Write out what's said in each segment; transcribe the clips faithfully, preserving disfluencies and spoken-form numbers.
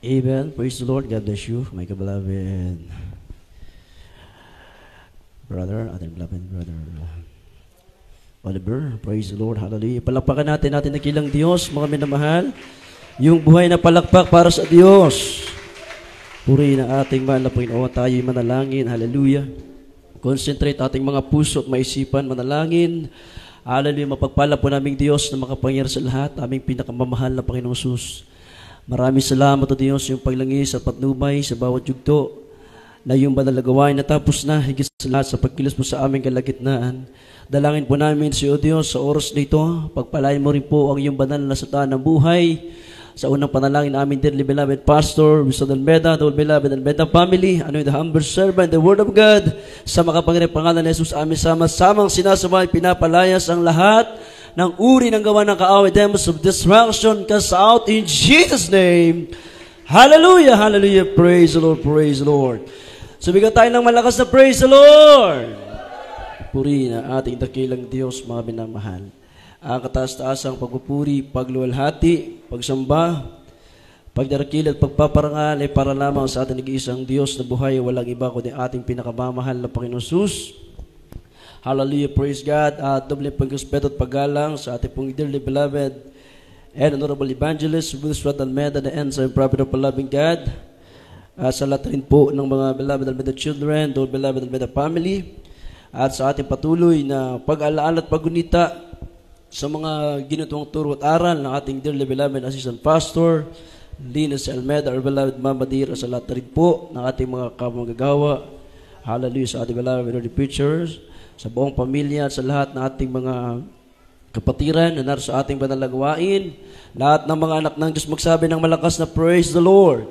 Amen. Praise the Lord. God bless you, my beloved brother, ating beloved brother Oliver. Praise the Lord. Hallelujah. Palakpakan natin natin ang kilang Diyos, mga minamahal. Yung buhay na palakpak para sa Diyos. Purihin ang ating mahal na Panginoon. Tayo'y manalangin. Hallelujah. Concentrate ating mga puso at maisipan. Manalangin. Hallelujah. Mapagpala po naming Diyos na makapangyari sa lahat. Aming pinakamamahal na Panginoong Jesus. Maraming salamat o Diyos yung paglangis at patnubay sa bawat yugto na yung banal na gawain natapos na higit sa lahat sa pagkilos po sa aming kalagitnaan. Dalangin po namin si O Diyos sa oras nito. Pagpalain mo rin po ang iyong banal na sataan ng buhay. Sa unang panalangin namin, dearly beloved Pastor, Mister Almeda, the beloved Almeda family, ano yung the humble servant, the Word of God, sa makapangyarihang pangalan ni Jesus, amin sama-samang sinasabay, pinapalayas ang lahat ng uri ng gawa ng kaaway, demons of destruction, cast out in Jesus' name. Hallelujah, hallelujah, praise the Lord, praise the Lord. So bigyan tayo ng malakas na praise the Lord. Puri na ating dakilang Diyos, mga minamahal. Ang kataas-taasang pagpupuri, pagluwalhati, pagsamba, pagdarakil at pagpaparangal ay para lamang sa ating nag-iisang Diyos na buhay, walang iba kundi ating pinakamamahal na Panginoon Jesus. Hallelujah, praise God. At uh, doble pag-respeto at paggalang sa ating pong dearly beloved and honorable evangelist, Wilson Almeda, the ensign prophet of the loving God. Uh, sa lahat rin po ng mga beloved Almeda children, the beloved Almeda family. At sa ating patuloy na pag-alaala at pag-unita sa mga ginutong turo at aral ng ating dearly beloved assistant pastor, Linus Almeda, our beloved Mama Dear, sa lahat rin po ng ating mga kamagagawa. Hallelujah, sa ating beloved preachers, sa buong pamilya at sa lahat ng ating mga kapatiran na naroon sa ating panalagawain. Lahat ng mga anak ng Diyos magsabi ng malakas na praise the Lord.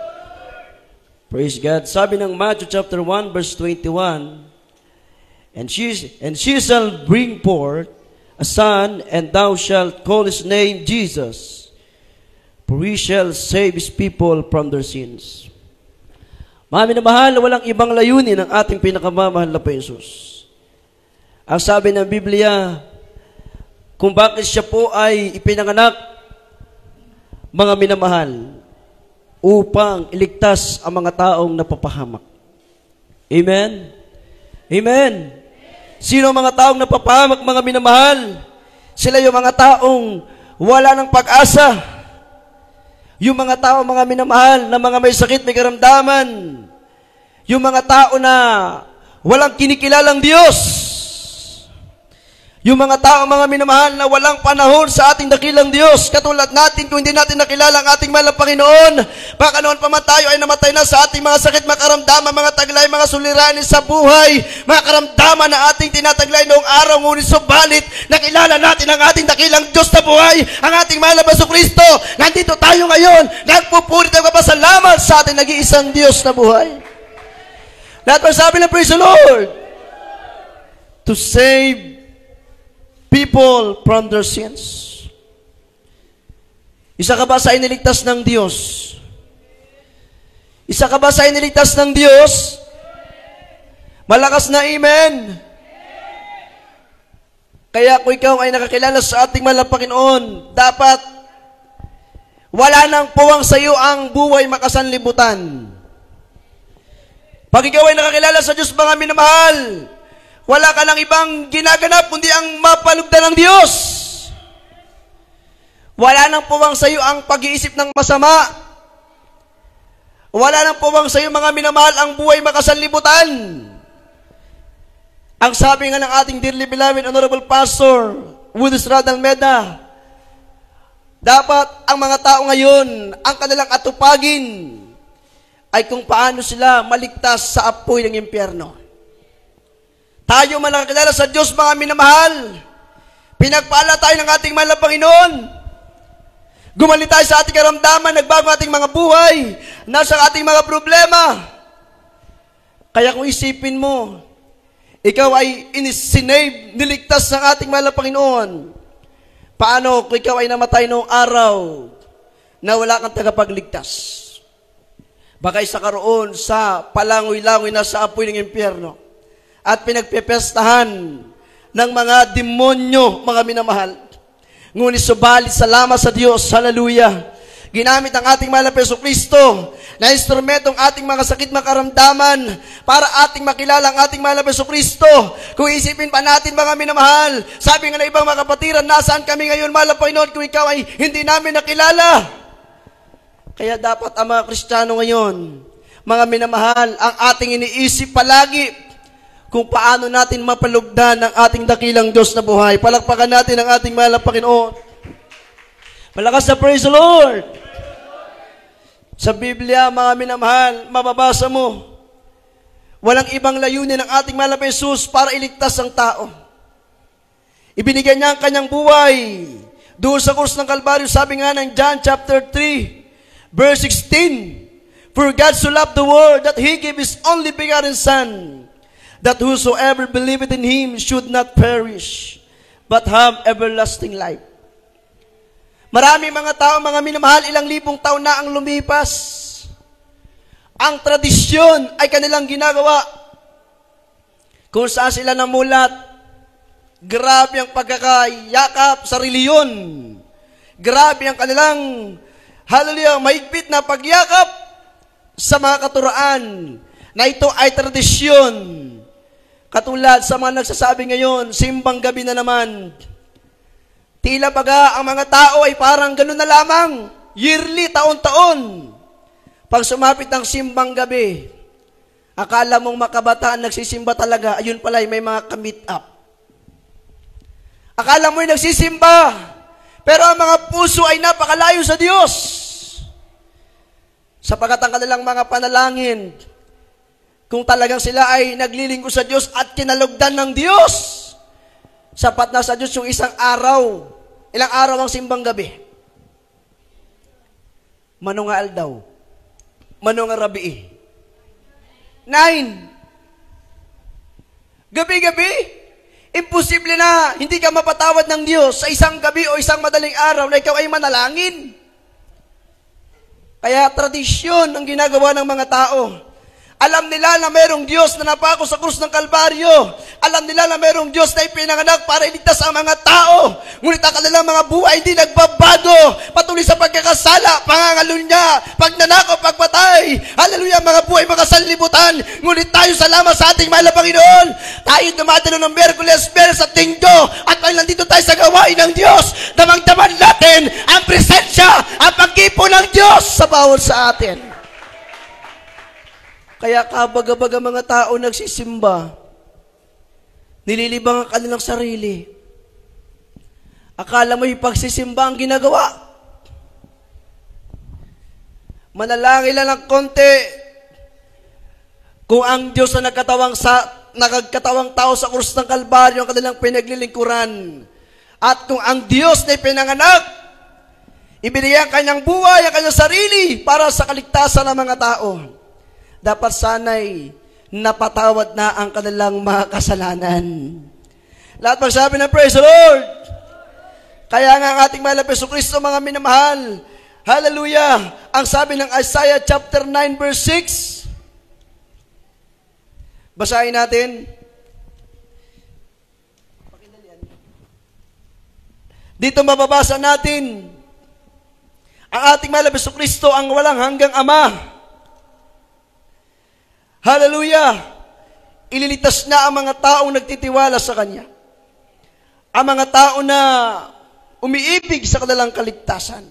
Praise God. Sabi ng Matthew chapter one verse twenty-one, And she, and she shall bring forth a son, and thou shalt call his name Jesus, for he shall save his people from their sins. Mga minamahal, walang ibang layunin ng ating pinakamamahal na Jesus. Ang sabi ng Biblia, kung bakit siya po ay ipinanganak, mga minamahal, upang iligtas ang mga taong napapahamak. Amen? Amen? Sino ang mga taong napapahamak, mga minamahal? Sila yung mga taong wala ng pag-asa. Yung mga tao, mga minamahal, na mga may sakit, may karamdaman. Yung mga tao na walang kinikilalang Diyos. Yung mga tao, mga minamahal, na walang panahon sa ating dakilang Diyos. Katulad natin, kung hindi natin nakilala ang ating mahal na Panginoon, baka noon pa man tayo ay namatay na sa ating mga sakit, mga karamdaman, mga taglay, mga suliranin sa buhay, mga karamdaman na ating tinataglay noong araw, ngunit subalit, nakilala natin ang ating dakilang Diyos na buhay, ang ating mahal na Kristo. Nandito tayo ngayon, nagpupuri tayo kapasalamat sa ating nag-iisang Diyos na buhay. Lahat pa sabi ng praise the Lord, to save people from their sins. Isa ka ba sa iniligtas ng Diyos? Isa ka ba sa iniligtas ng Diyos? Malakas na amen. Kaya kung ikaw ay nakakilala sa ating mahal na Panginoon, dapat wala nang puwang sa iyo ang buhay makasanlibutan. Pag ikaw ay nakakilala sa Diyos, mga minamahal, wala ka lang ibang ginaganap kundi ang mapalugdan ng Diyos. Wala nang puwang sa iyo ang pag-iisip ng masama. Wala nang puwang sa iyo, mga minamahal, ang buhay makasanlibutan. Ang sabi nga ng ating dearly beloved honorable pastor, Wilson Almeda, dapat ang mga tao ngayon, ang kanilang atupagin ay kung paano sila maligtas sa apoy ng impyerno. Tayo man nakakilala sa Diyos, mga minamahal, pinagpala tayo ng ating mahal na Panginoon. Gumaling tayo sa ating karamdaman, nagbago ating mga buhay, nasa ating mga problema. Kaya kung isipin mo, ikaw ay inisinave, niligtas ng ating mahal na Panginoon. Paano kung ikaw ay namatay noong araw na wala kang tagapagligtas? Baka isa karoon sa palangoy-langoy na sa apoy ng impyerno at pinagpepestahan ng mga demonyo, mga minamahal. Ngunit subalit, salamat sa Diyos, hallelujah, ginamit ang ating mahal na Hesus Kristo na instrumentong ating mga sakit makaramdaman para ating makilala ang ating mahal na Hesus Kristo. Kung isipin pa natin mga minamahal, sabi nga na ibang mga kapatiran, nasaan kami ngayon mahal na Panginoon kung ikaw ay hindi namin nakilala? Kaya dapat ang mga Kristiyano ngayon, mga minamahal, ang ating iniisip palagi kung paano natin mapalugdan ang ating dakilang Diyos na buhay. Palakpakan natin ang ating mahal na Panginoon. Malakas na praise the Lord. Sa Biblia, mga minamahal, mababasa mo, walang ibang layunin ng ating mahal na Jesus para iligtas ang tao. Ibinigay niya ang kanyang buhay. Doon sa krus ng Kalbaryo, sabi nga ng John chapter three, verse sixteen, For God so loved the world that He gave His only begotten Son, that whosoever believeth in Him should not perish, but have everlasting life. Marami mga tao, mga minamahal, ilang libong taon na ang lumipas. Ang tradisyon ay kanilang ginagawa. Kung saan sila namulat, grabe ang pagkakayakap sa reliyon. Grabe ang kanilang, hallelujah, mahigpit na pagyakap sa mga katuraan na ito ay tradisyon. Katulad sa mga nagsasabi ngayon, simbang gabi na naman. Tila baga ang mga tao ay parang ganun na lamang, yearly, taon-taon. Pag sumapit ng simbang gabi, akala mong makabataan nagsisimba talaga, ayun pala may mga ka-meet up. Akala mo'y nagsisimba, pero ang mga puso ay napakalayo sa Diyos. Sapagat ang kanilang mga panalangin, kung talagang sila ay naglilingkod sa Diyos at kinalugdan ng Diyos, sapat na sa Diyos yung isang araw. Ilang araw ang simbang gabi? Mano nga aldaw? Mano nga rabi? Nine. Gabi-gabi? Imposible na hindi ka mapatawad ng Diyos sa isang gabi o isang madaling araw na ikaw ay manalangin. Kaya tradisyon ang ginagawa ng mga tao. Alam nila na mayroong Diyos na napako sa krus ng Kalbaryo. Alam nila na mayroong Diyos na ipinanganak para iligtas ang mga tao. Ngunit ang kanilang mga buhay hindi nagbabago. Patuloy sa pagkakasala, pangangalunya, pagnanakaw, pagpatay. Hallelujah, mga buhay, mga sanlibutan. Ngunit tayo salamat sa ating mahal na Panginoon. Tayo dumadalo ng Miyerkules, Biyernes at Linggo. At pag nandito tayo sa gawain ng Diyos, damang-daman natin ang presensya, ang pagkipo ng Diyos sa bawat sa atin. Kaya kabaga-baga mga tao nagsisimba, nililibang ang kanilang sarili. Akala mo yung pagsisimba ang ginagawa. Manalangin lang ng konti. Kung ang Diyos na nagkatawang, sa, nagkatawang tao sa krus ng Kalbaryo ang kanilang pinaglilingkuran. At kung ang Diyos na pinanganak, ibinigay ang kanyang buhay, ang kanyang sarili para sa kaligtasan ng mga tao. Dapat sana'y napatawad na ang kanilang mga kasalanan. Lahat magsabi ng praise the Lord. Kaya nga ang ating mahal na Hesus Kristo, mga minamahal, hallelujah, ang sabi ng Isaiah chapter nine verse six, basahin natin. Dito mababasa natin ang ating mahal na Hesus Kristo, ang walang hanggang Ama. Hallelujah! Ililigtas na ang mga taong nagtitiwala sa Kanya. Ang mga tao na umiibig sa kanilang kaligtasan.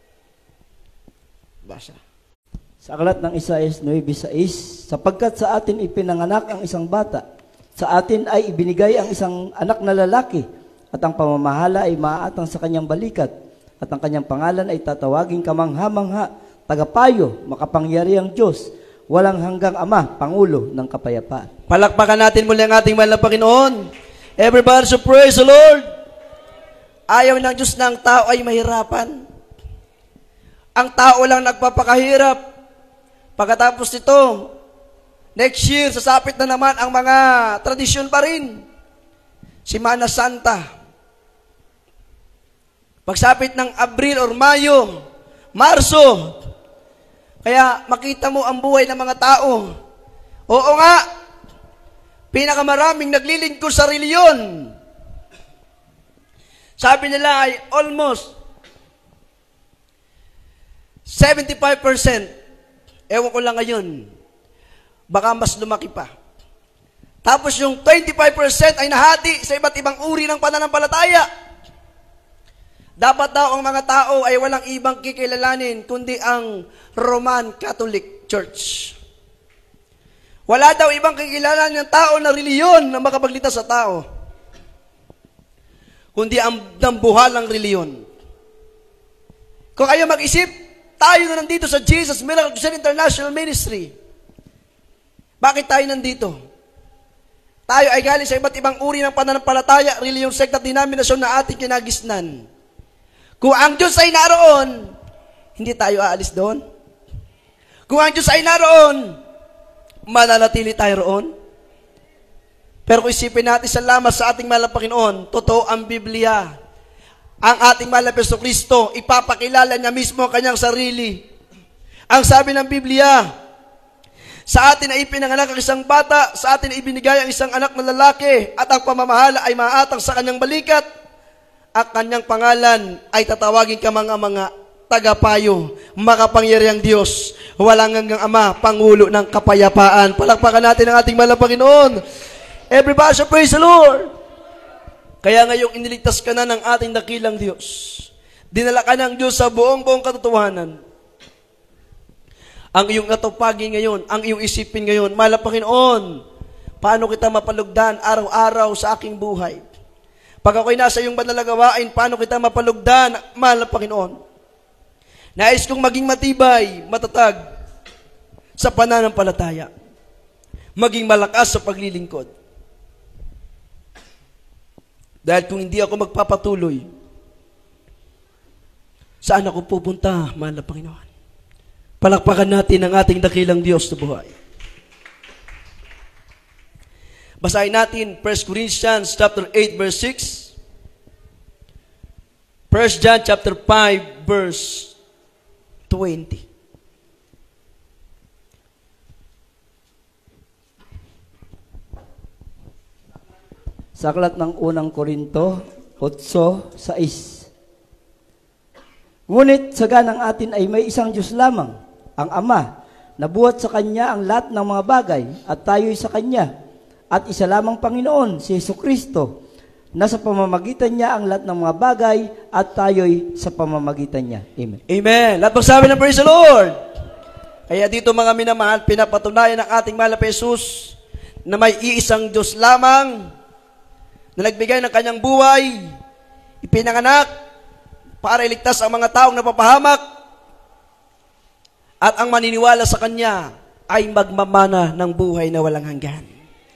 Basa. Sa aklat ng Isaiah nine six, sapagkat sa atin ipinanganak ang isang bata, sa atin ay ibinigay ang isang anak na lalaki, at ang pamamahala ay maaatang sa kanyang balikat, at ang kanyang pangalan ay tatawaging kamangha-mangha, tagapayo, makapangyarihang Diyos, walang hanggang Ama, Pangulo ng kapayapaan. Palakpakan natin muli ang ating mahal na Panginoon. Everybody so praise the Lord. Ayaw ng Diyos na ang tao ay mahirapan. Ang tao lang nagpapakahirap. Pagkatapos nito, next year, sasapit na naman ang mga tradisyon pa rin. Semana Santa. Pagsapit ng Abril or Mayo, Marso, kaya makita mo ang buhay ng mga tao. Oo nga, pinakamaraming naglilingkod sa reliyon. Sabi nila ay almost seventy-five percent. Ewan ko lang ngayon. Baka mas lumaki pa. Tapos yung twenty-five percent ay nahati sa iba't ibang uri ng pananampalataya. Dapat daw ang mga tao ay walang ibang kikilalanin kundi ang Roman Catholic Church. Wala daw ibang kikilalanin ng tao na reliyon na makapagligtas sa tao, kundi ang dambuhalang reliyon. Kung kayo mag-isip, tayo na nandito sa Jesus Miracle Crusade International Ministry. Bakit tayo nandito? Tayo ay galing sa iba't ibang uri ng pananampalataya, reliyon, sekta, denominasyon na ating kinagisnan. Kung ang Diyos ay naroon, hindi tayo aalis doon. Kung ang Diyos ay naroon, mananatili tayo roon. Pero kung isipin natin salamat sa ating mahal na Panginoon, totoo ang Biblia. Ang ating mahal na Kristo, ipapakilala niya mismo ang kanyang sarili. Ang sabi ng Biblia, sa atin ay ipinanganak ang isang bata, sa atin ay ibinigay ang isang anak na lalaki, at ang pamamahala ay maatang sa kanyang balikat, at kanyang pangalan ay tatawagin ka mga mga tagapayo, makapangyarihang Diyos, walang hanggang Ama, Pangulo ng kapayapaan. Palakpakan natin ang ating mahal na Panginoon. Everybody should praise the Lord. Kaya ngayong iniligtas ka na ng ating dakilang Diyos. Dinala ka ng Diyos sa buong buong katotohanan. Ang iyong natupagin ngayon, ang iyong isipin ngayon, mahal na Panginoon, paano kita mapalugdan araw-araw sa aking buhay? Pag ako'y nasa iyong banal na gawain, paano kita mapalugdan, mahal na Panginoon? Nais kong maging matibay, matatag sa pananampalataya. Maging malakas sa paglilingkod. Dahil kung hindi ako magpapatuloy, saan ako pupunta, mahal na Panginoon? Palakpakan natin ang ating dakilang Diyos na buhay. Basahin natin First Corinthians chapter eight verse six. First John chapter five verse twenty. Sa aklat ng unang Korinto, eight six. Ngunit sa ganang atin ay may isang Diyos lamang, ang Ama, na buhat sa Kanya ang lahat ng mga bagay, at tayo'y sa Kanya. At isa lamang Panginoon, si Kristo, na sa pamamagitan niya ang lahat ng mga bagay, at tayo'y sa pamamagitan niya. Amen. Amen. Lahat magsabi ng praise the Lord. Kaya dito mga minamahal, pinapatunayan ng ating mahal na Jesus na may iisang Diyos lamang na nagbigay ng kanyang buhay, ipinanganak para iligtas ang mga taong napapahamak, at ang maniniwala sa Kanya ay magmamana ng buhay na walang hanggan.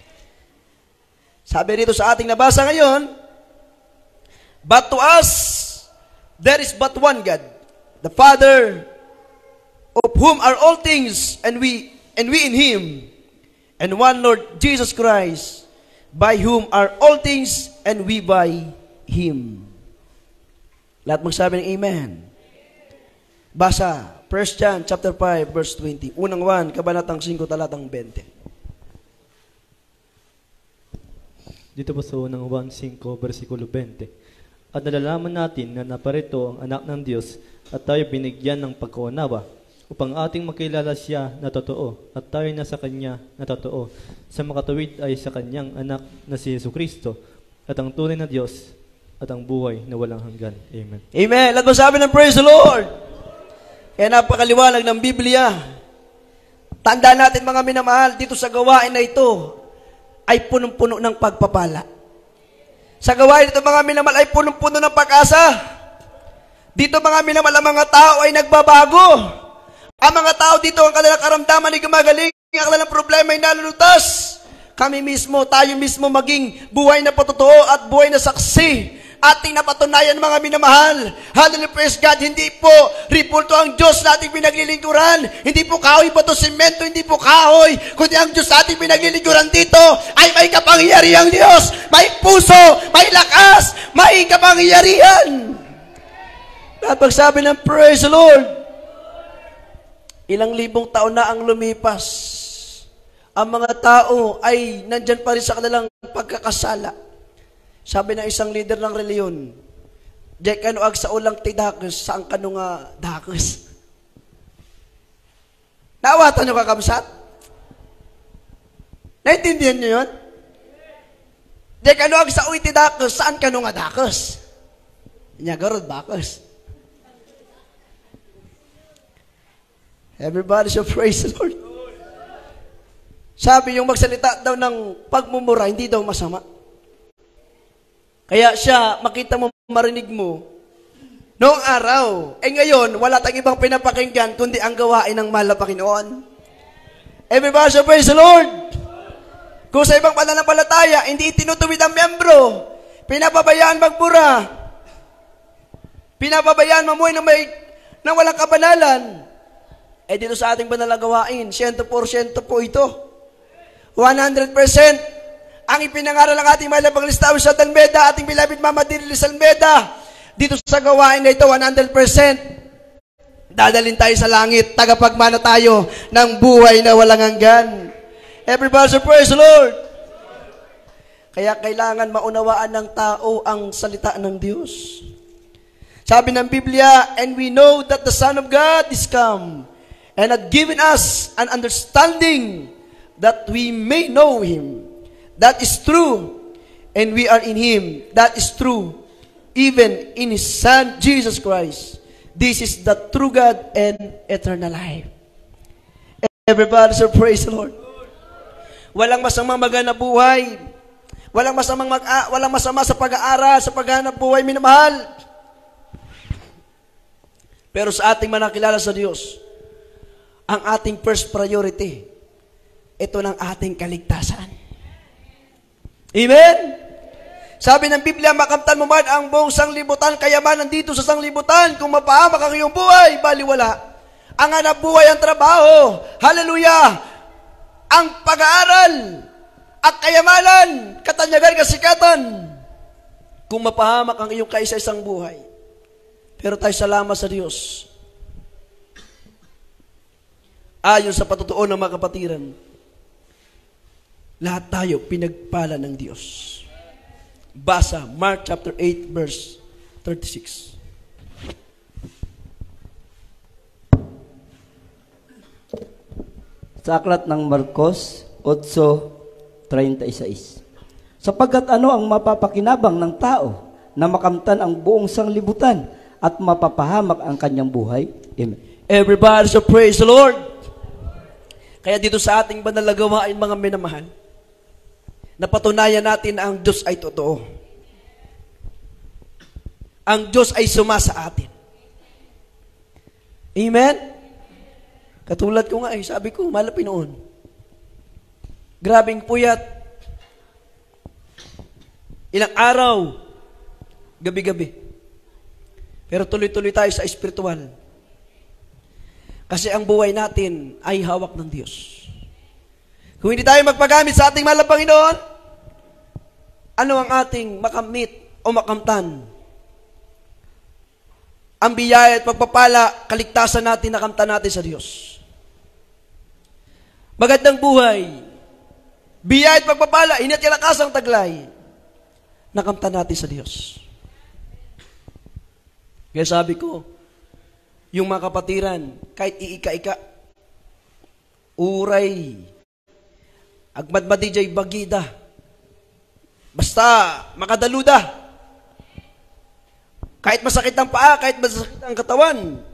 Sabi rito sa ating nabasa ngayon, but to us, there is but one God, the Father, of whom are all things, and we, and we in Him, and one Lord Jesus Christ, by whom are all things, and we by Him. Lahat magsabi ng Amen. Basa, First John chapter five, verse twenty. Unang one, kabanatang five, talatang twenty. Dito po sa unang one, five, versikulo twenty. At nalalaman natin na naparito ang anak ng Diyos at tayo binigyan ng pagkaunawa upang ating makilala siya na totoo at tayo na sa Kanya na totoo. Sa makatuwid ay sa Kanyang anak na si Kristo at ang tunay na Diyos at ang buhay na walang hanggan. Amen. Amen. Lahat mo sabi ng praise the Lord. Kaya napakaliwanag ng Biblia. Tandaan natin mga minamahal, dito sa gawain na ito ay punong-puno ng pagpapala. Sa gawain ito mga minamahal ay punong-puno ng pag-asa. Dito mga minamahal, ang mga tao ay nagbabago. Ang mga tao dito, ang kanilang karamdaman ay gumagaling, ang kanilang problema ay nalulutas. Kami mismo, tayo mismo maging buhay na patotoo at buhay na saksi. Ating napatunayan mga minamahal. Hallelujah, praise God. Hindi po ripulto ang Diyos na ating pinaglilingkuran. Hindi po kahoy, bato, simento, hindi po kahoy. Kundi ang Diyos na ating pinaglilingkuran dito ay may kapangyarihang Diyos. May puso, may lakas, may kapangyarihan. At pagsabi ng praise the Lord. Ilang libong taon na ang lumipas. Ang mga tao ay nandyan pa rin sa kanilang pagkakasala. Sabi ng isang leader ng reliyon, Jek ano ag sa ulang ti dakes, saan ka nung uh, dakes? Naawatan nyo kakamsat? Naintindihan nyo yun? Di kano ang sa uiti dakos, saan kano nga dakos? Inyagarod bakos. Everybody should praise the Lord. Sabi yung magsalita daw ng pagmumura, hindi daw masama. Kaya siya, makita mo, marinig mo, noong araw, eh ngayon, wala tayong ibang pinapakinggan, kundi ang gawain ng mahal na Panginoon. Everybody should praise the Lord. Kung sa ibang pananampalataya, hindi itinutuwid ang miyembro, pinapabayaan magmura, pinapabayaan mamuhay ng, may, ng walang kabanalan, eh dito sa ating banal na gawain, one hundred percent po ito. one hundred percent ang ipinangaral ng ating mahal na Panglistawis sa Almeda, ating beloved Mama Dirilis Almeda, dito sa gawain na ito, one hundred percent. Dadalhin tayo sa langit, tagapagmana tayo ng buhay na walang hanggan. Everybody say, praise the Lord. Kaya kailangan maunawaan ng tao ang salita ng Diyos. Sabi ng Biblia, and we know that the Son of God is come and had given us an understanding that we may know Him. That is true. And we are in Him. That is true. Even in His Son, Jesus Christ. This is the true God and eternal life. Everybody say, praise the Lord. Walang masamang maghanap buhay. Walang masamang mag walang masama sa pag-aaral, sa paghanap buhay, minamahal. Pero sa ating manakilala sa Diyos, ang ating first priority, ito ng ating kaligtasan. Amen? Sabi ng Biblia, makamtan mo man ang buong sanglibutan, kayamanan dito sa sanglibutan, kung mapahamak ang iyong buhay, baliwala. Ang hanap buhay, ang trabaho, hallelujah, ang pag-aaral, at kayamanan, katanyagan, kasikatan, kung mapahamak ang iyong kaisa-isang buhay. Pero tayo salamat sa Diyos. Ayon sa patutuon ng mga kapatiran, lahat tayo pinagpala ng Diyos. Basa, Mark chapter eight, verse thirty-six. Sa aklat ng Marcos eight thirty-six. Sapagkat ano ang mapapakinabang ng tao na makamtan ang buong sanglibutan at mapapahamak ang kanyang buhay? Amen. Everybody so praise the Lord. Kaya dito sa ating banal na gawain, mga minamahal, napatunayan natin na ang Diyos ay totoo. Ang Diyos ay suma sa atin. Amen? Katulad ko nga eh, sabi ko, malapit noon. Grabing puyat. Ilang araw, gabi-gabi. Pero tuloy-tuloy tayo sa espiritual. Kasi ang buhay natin ay hawak ng Diyos. Kung hindi tayo magpagamit sa ating mahal na Panginoon, ano ang ating makamit o makamtan? Ang biyaya at pagpapala, kaligtasan natin, nakamtan natin sa Diyos. Magandang buhay, biyaya at pagpapala, inat kalakasang taglay, nakamtan natin sa Diyos. Kaya sabi ko, yung mga kapatiran, kahit iika-ika, uray, agmadmadi jay bagida, basta makadaluda, kahit masakit ang paa, kahit masakit ang katawan,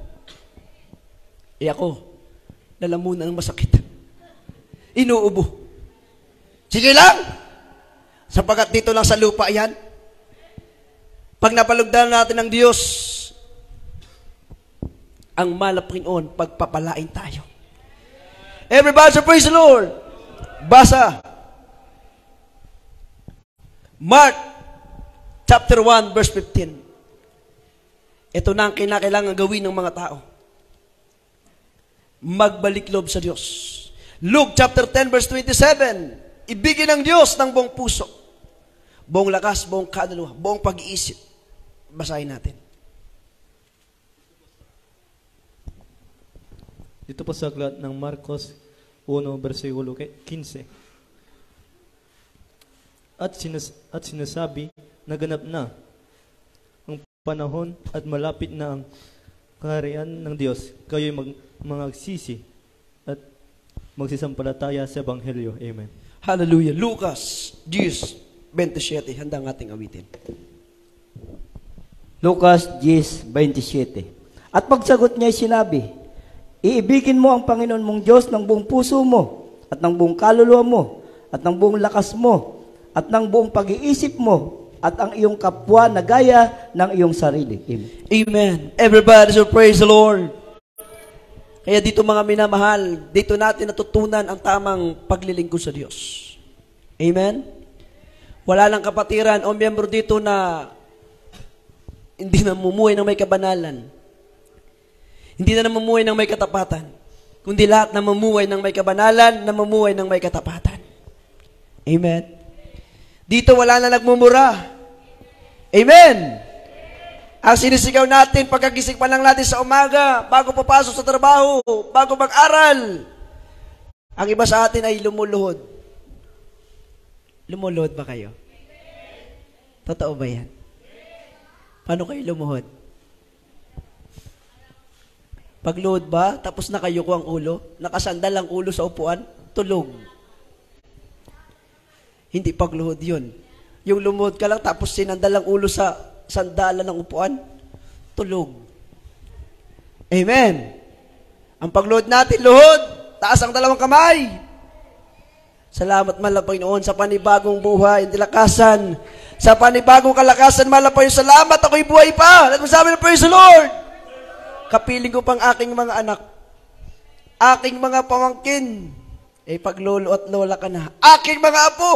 eh ako, lalamunan ng masakit. Inuubo. Sige lang, sapagkat dito lang sa lupa yan, pag napalugdan natin ng Diyos, ang malapinoon, pagpapalain tayo. Everybody say, praise the Lord. Basa. Mark chapter one, verse fifteen. Ito na ang kinakailangan gawin ng mga tao. Magbalik loob sa Diyos. Luke chapter ten, verse twenty-seven. Ibigin ng Diyos ng buong puso, buong lakas, buong kaluluwa, buong pag-iisip. Basahin natin. Dito po sa aklat ng Marcos one, versikulo fifteen. At, sinas at sinasabi, naganap na ang panahon at malapit na ang kaharian ng Diyos. Kayo'y mag mangagsisi at magsisampalataya sa Ebanghelyo. Amen. Hallelujah. Lucas ten twenty-seven. Handa ang ating awitin. Lucas ten twenty-seven. At pagsagot niya ay sinabi, iibigin mo ang Panginoon mong Diyos ng buong puso mo, at ng buong kaluluwa mo, at ng buong lakas mo, at ng buong pag-iisip mo, at ang iyong kapwa na gaya ng iyong sarili. Amen. Amen. Everybody so praise the Lord. Kaya dito mga minamahal, dito natin natutunan ang tamang paglilingkod sa Diyos. Amen? Wala lang kapatiran o miyembro dito na hindi na mumuhay ng may kabanalan. Hindi na namumuhay ng may katapatan. Kundi lahat na mamuhay ng may kabanalan, na mamuhay ng may katapatan. Amen? Dito wala na nagmumura. Amen? Ang sinisigaw natin, pagkagising pa lang natin sa umaga, bago papasok sa trabaho, bago mag-aral, ang iba sa atin ay lumuluhod. Lumuluhod ba kayo? Totoo ba yan? Paano kayo lumuhod? Pagluhod ba, tapos nakayuko ang ulo, nakasandal ang ulo sa upuan, tulog. Hindi pagluhod yun. Yung lumuhod ka lang, tapos sinandal ang ulo sa sandalan ng upuan, tulog. Amen. Ang pagluhod natin, luhod, taas ang dalawang kamay. Salamat man Panginoon sa panibagong buhay, dilakasan. Sa panibagong kalakasan, malapayo, salamat, ako'y buhay pa. At masabi na, praise the Lord. Kapiling ko pang aking mga anak, aking mga pamangkin, eh pag lolo at lola ka na, aking mga apo,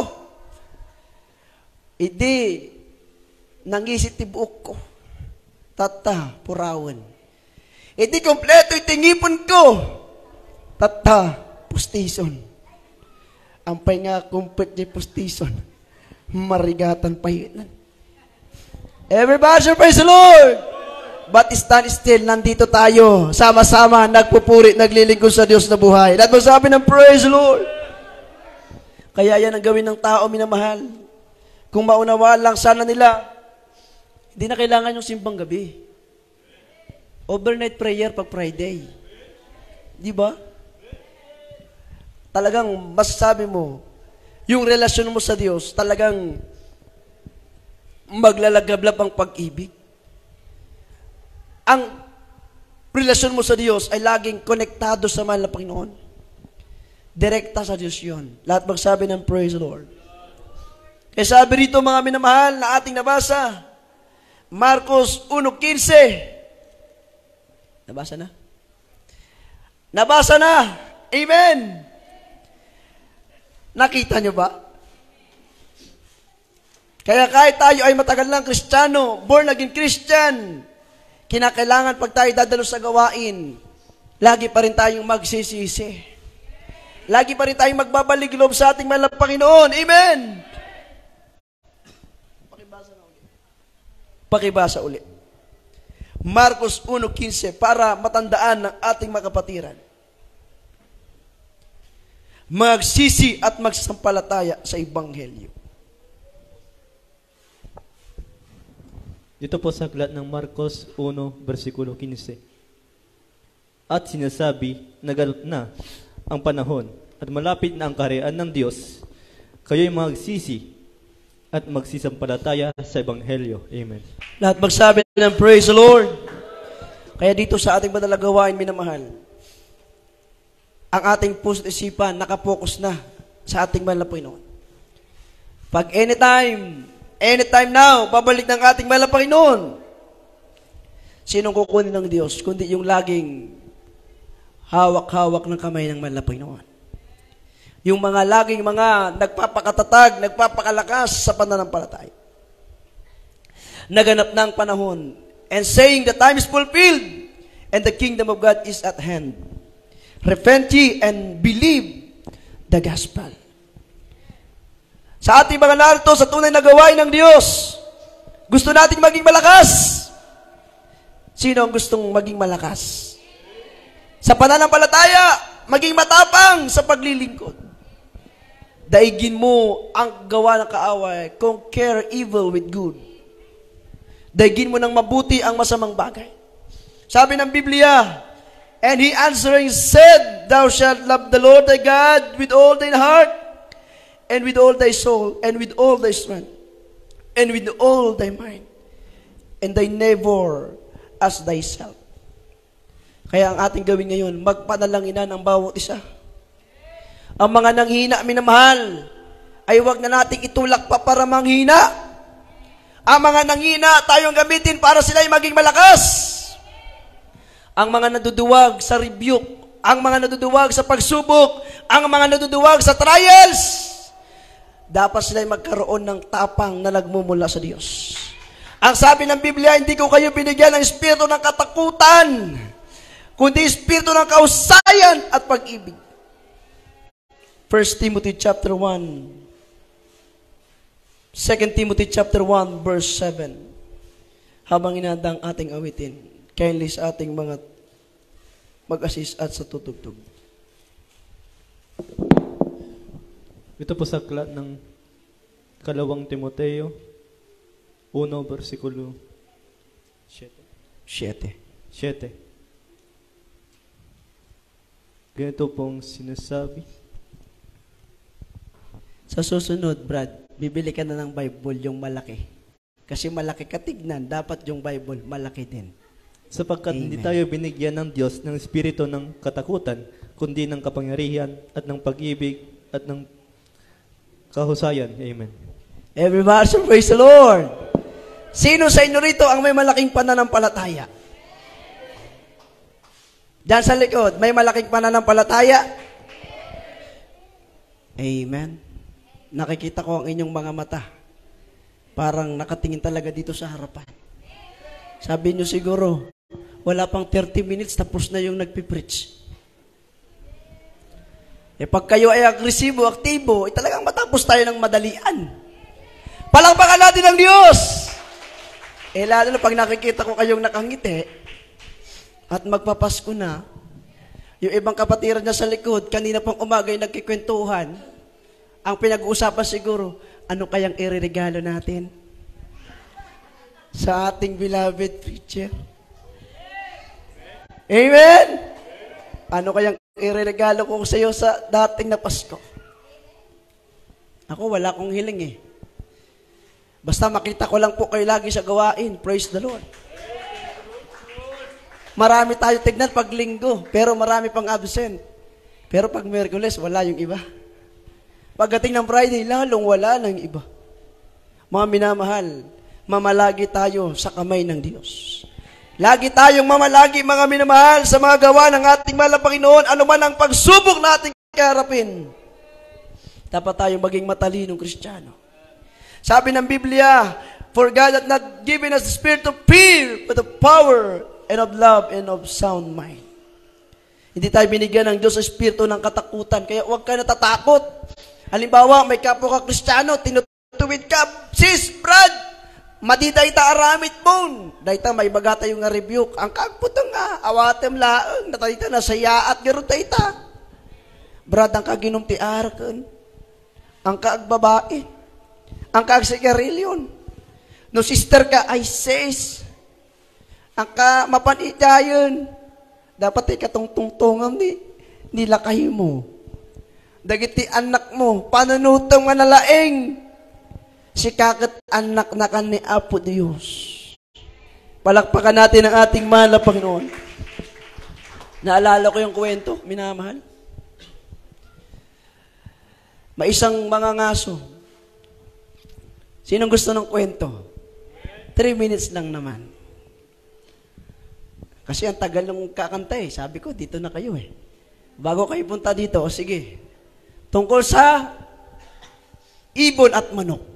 hindi, nangisit tibuok ko, tata, purawan. Hindi kompleto itingipon ko, tata, pustison. Ang pay nga kumpit ni pustison, marigatan pahinan. Everybody praise the Lord! But stand still, nandito tayo, sama-sama, nagpupuri, naglilingkod sa Diyos na buhay. At magsabi ng praise the Lord. Kaya yan ang gawin ng tao, minamahal. Kung maunawa lang sana nila, hindi na kailangan yung simbang gabi. Overnight prayer pag Friday. Di ba? Talagang masasabi mo, yung relasyon mo sa Diyos, talagang maglalagablab ang pag-ibig. Ang relasyon mo sa Diyos ay laging konektado sa mahal na Panginoon. Direkta sa Diyos yun. Lahat magsabi ng praise the Lord. Kaya sabi rito mga minamahal na ating nabasa, Marcos one fifteen. Nabasa na? Nabasa na! Amen! Nakita nyo ba? Kaya kahit tayo ay matagal lang Kristiyano, born again Christian, kinakailangan pag tayo dadalo sa gawain, lagi pa rin tayong magsisisi. Lagi pa rin tayong magbabalik loob sa ating mahal na Panginoon. Amen! Pakibasa na ulit. Pakibasa ulit. Marcos one fifteen para matandaan ng ating mga kapatiran. Magsisi at magsasampalataya sa Ebanghelyo. Dito po sa aklat ng Marcos one, versikulo fifteen. At sinasabi, nagalot na ang panahon at malapit na ang kaharian ng Diyos. Kayo'y magsisi at magsisampalataya sa Ebanghelyo. Amen. Lahat magsabi ng praise the Lord. Kaya dito sa ating madalang gawain, minamahal, ang ating puso't isipan nakapokus na sa ating mahal na Panginoon. Pag anytime, anytime now, babalik ng ating mahal na Panginoon. Sinong kukunin ng Diyos, kundi yung laging hawak-hawak ng kamay ng mahal na Panginoon. Yung mga laging mga nagpapakatatag, nagpapakalakas sa pananampalataya. Naganap na ang panahon, and saying the time is fulfilled, and the kingdom of God is at hand. Repent ye and believe the gospel. Sa ating mga narito, sa tunay na gawain ng Diyos, gusto nating maging malakas. Sino ang gustong maging malakas? Sa pananampalataya, maging matapang sa paglilingkod. Daigin mo ang gawa ng kaaway, conquer evil with good. Daigin mo ng mabuti ang masamang bagay. Sabi ng Biblia, And he answering said, Thou shalt love the Lord thy God with all thine heart, and with all thy soul, and with all thy strength, and with all thy mind, and thy neighbor as thyself. Kaya ang ating gawin ngayon, magpanalanginan ang bawat isa. Ang mga nanghina, minamahal, ay huwag na nating itulak pa para manghina. Ang mga nanghina, tayong gamitin para sila'y maging malakas. Ang mga naduduwag sa rebuke, ang mga naduduwag sa pagsubok, ang mga naduduwag sa trials, dapat sila'y magkaroon ng tapang na nagmumula sa Diyos. Ang sabi ng Biblia, hindi ko kayo binigyan ng espiritu ng katakutan, kundi espiritu ng kausayan at pag-ibig. First Timothy chapter one, Second Timothy chapter one, verse seven. Habang inandang ating awitin, kindly sa ating mga mag-assist at sa tutugtog. Ito po sa aklat ng Kalawang Timoteo, uno, versikulo siyete. Siyete. Siyete. Ganito pong sinasabi. Sa susunod, Brad, bibili ka na ng Bible yung malaki. Kasi malaki ka tignan, dapat yung Bible malaki din. Sapagkat Amen. hindi tayo binigyan ng Diyos ng espiritu ng katakutan, kundi ng kapangyarihan at ng pag-ibig at ng kahusayan. Amen. Everybody, so praise the Lord. Sino sa inyo rito ang may malaking pananampalataya? Diyan sa likod, may malaking pananampalataya? Amen. Nakikita ko ang inyong mga mata. Parang nakatingin talaga dito sa harapan. Sabi nyo siguro, wala pang thirty minutes, tapos na yung nagpipreach. Eh pag kayo ay agresibo, aktibo, eh talagang matapos tayo ng madalian. Palakpakan natin ang Diyos! Eh lalo na pag nakikita ko kayong nakangiti, at magpapasko na, yung ibang kapatiran niya sa likod, kanina pang umaga yung nagkikwentuhan, ang pinag-uusapan siguro, ano kayang ireregalo natin sa ating beloved preacher? Amen? Ano kayang ireregalo ko sa iyo sa dating na Pasko? Ako, wala akong hiling eh. Basta makita ko lang po kayo lagi sa gawain. Praise the Lord. Marami tayo tignan pag linggo, pero marami pang absent. Pero pag Miyerkules, wala yung iba. Pagdating ng Friday, lalong wala ng iba. Mga minamahal, mamalagi tayo sa kamay ng Diyos. Lagi tayong mamalagi, mga minamahal, sa mga gawa ng ating mahal na Panginoon, ano man ang pagsubok nating kaharapin. Dapat tayong maging matalinong Kristiyano. Sabi ng Biblia, for God hath not given us the spirit of fear, but of power, and of love, and of sound mind. Hindi tayo binigyan ng Diyos sa espiritu ng katakutan, kaya huwag ka natatakot. Halimbawa, may kapwa ka Kristiyano, tinutuwid ka, sis, Brad, madiday ta aramit mon. Dahil ta may bagata yung nga rebuke. Ang kagputang nga, awatem laang, natayta na sayaat, garo ta. Brad, ang kaginom ti arkan. Ang kaagbabae. Ang kaagsigarilyon. No sister ka, ay sis. Ang ka mapanitayon. Dapat ikatungtungtungam ni nilakay mo. Dagiti anak mo, panunutong manalaing. Si kakit anak na kan ni Apo Diyos. Palakpakan natin ang ating mahal na Panginoon. Naalala ko yung kwento, minamahal. May isang mga ngaso. Sinong gusto ng kwento? Three minutes lang naman. Kasi ang tagal ng kakanta eh. Sabi ko, dito na kayo eh. Bago kayo punta dito, o sige. Tungkol sa ibon at manok.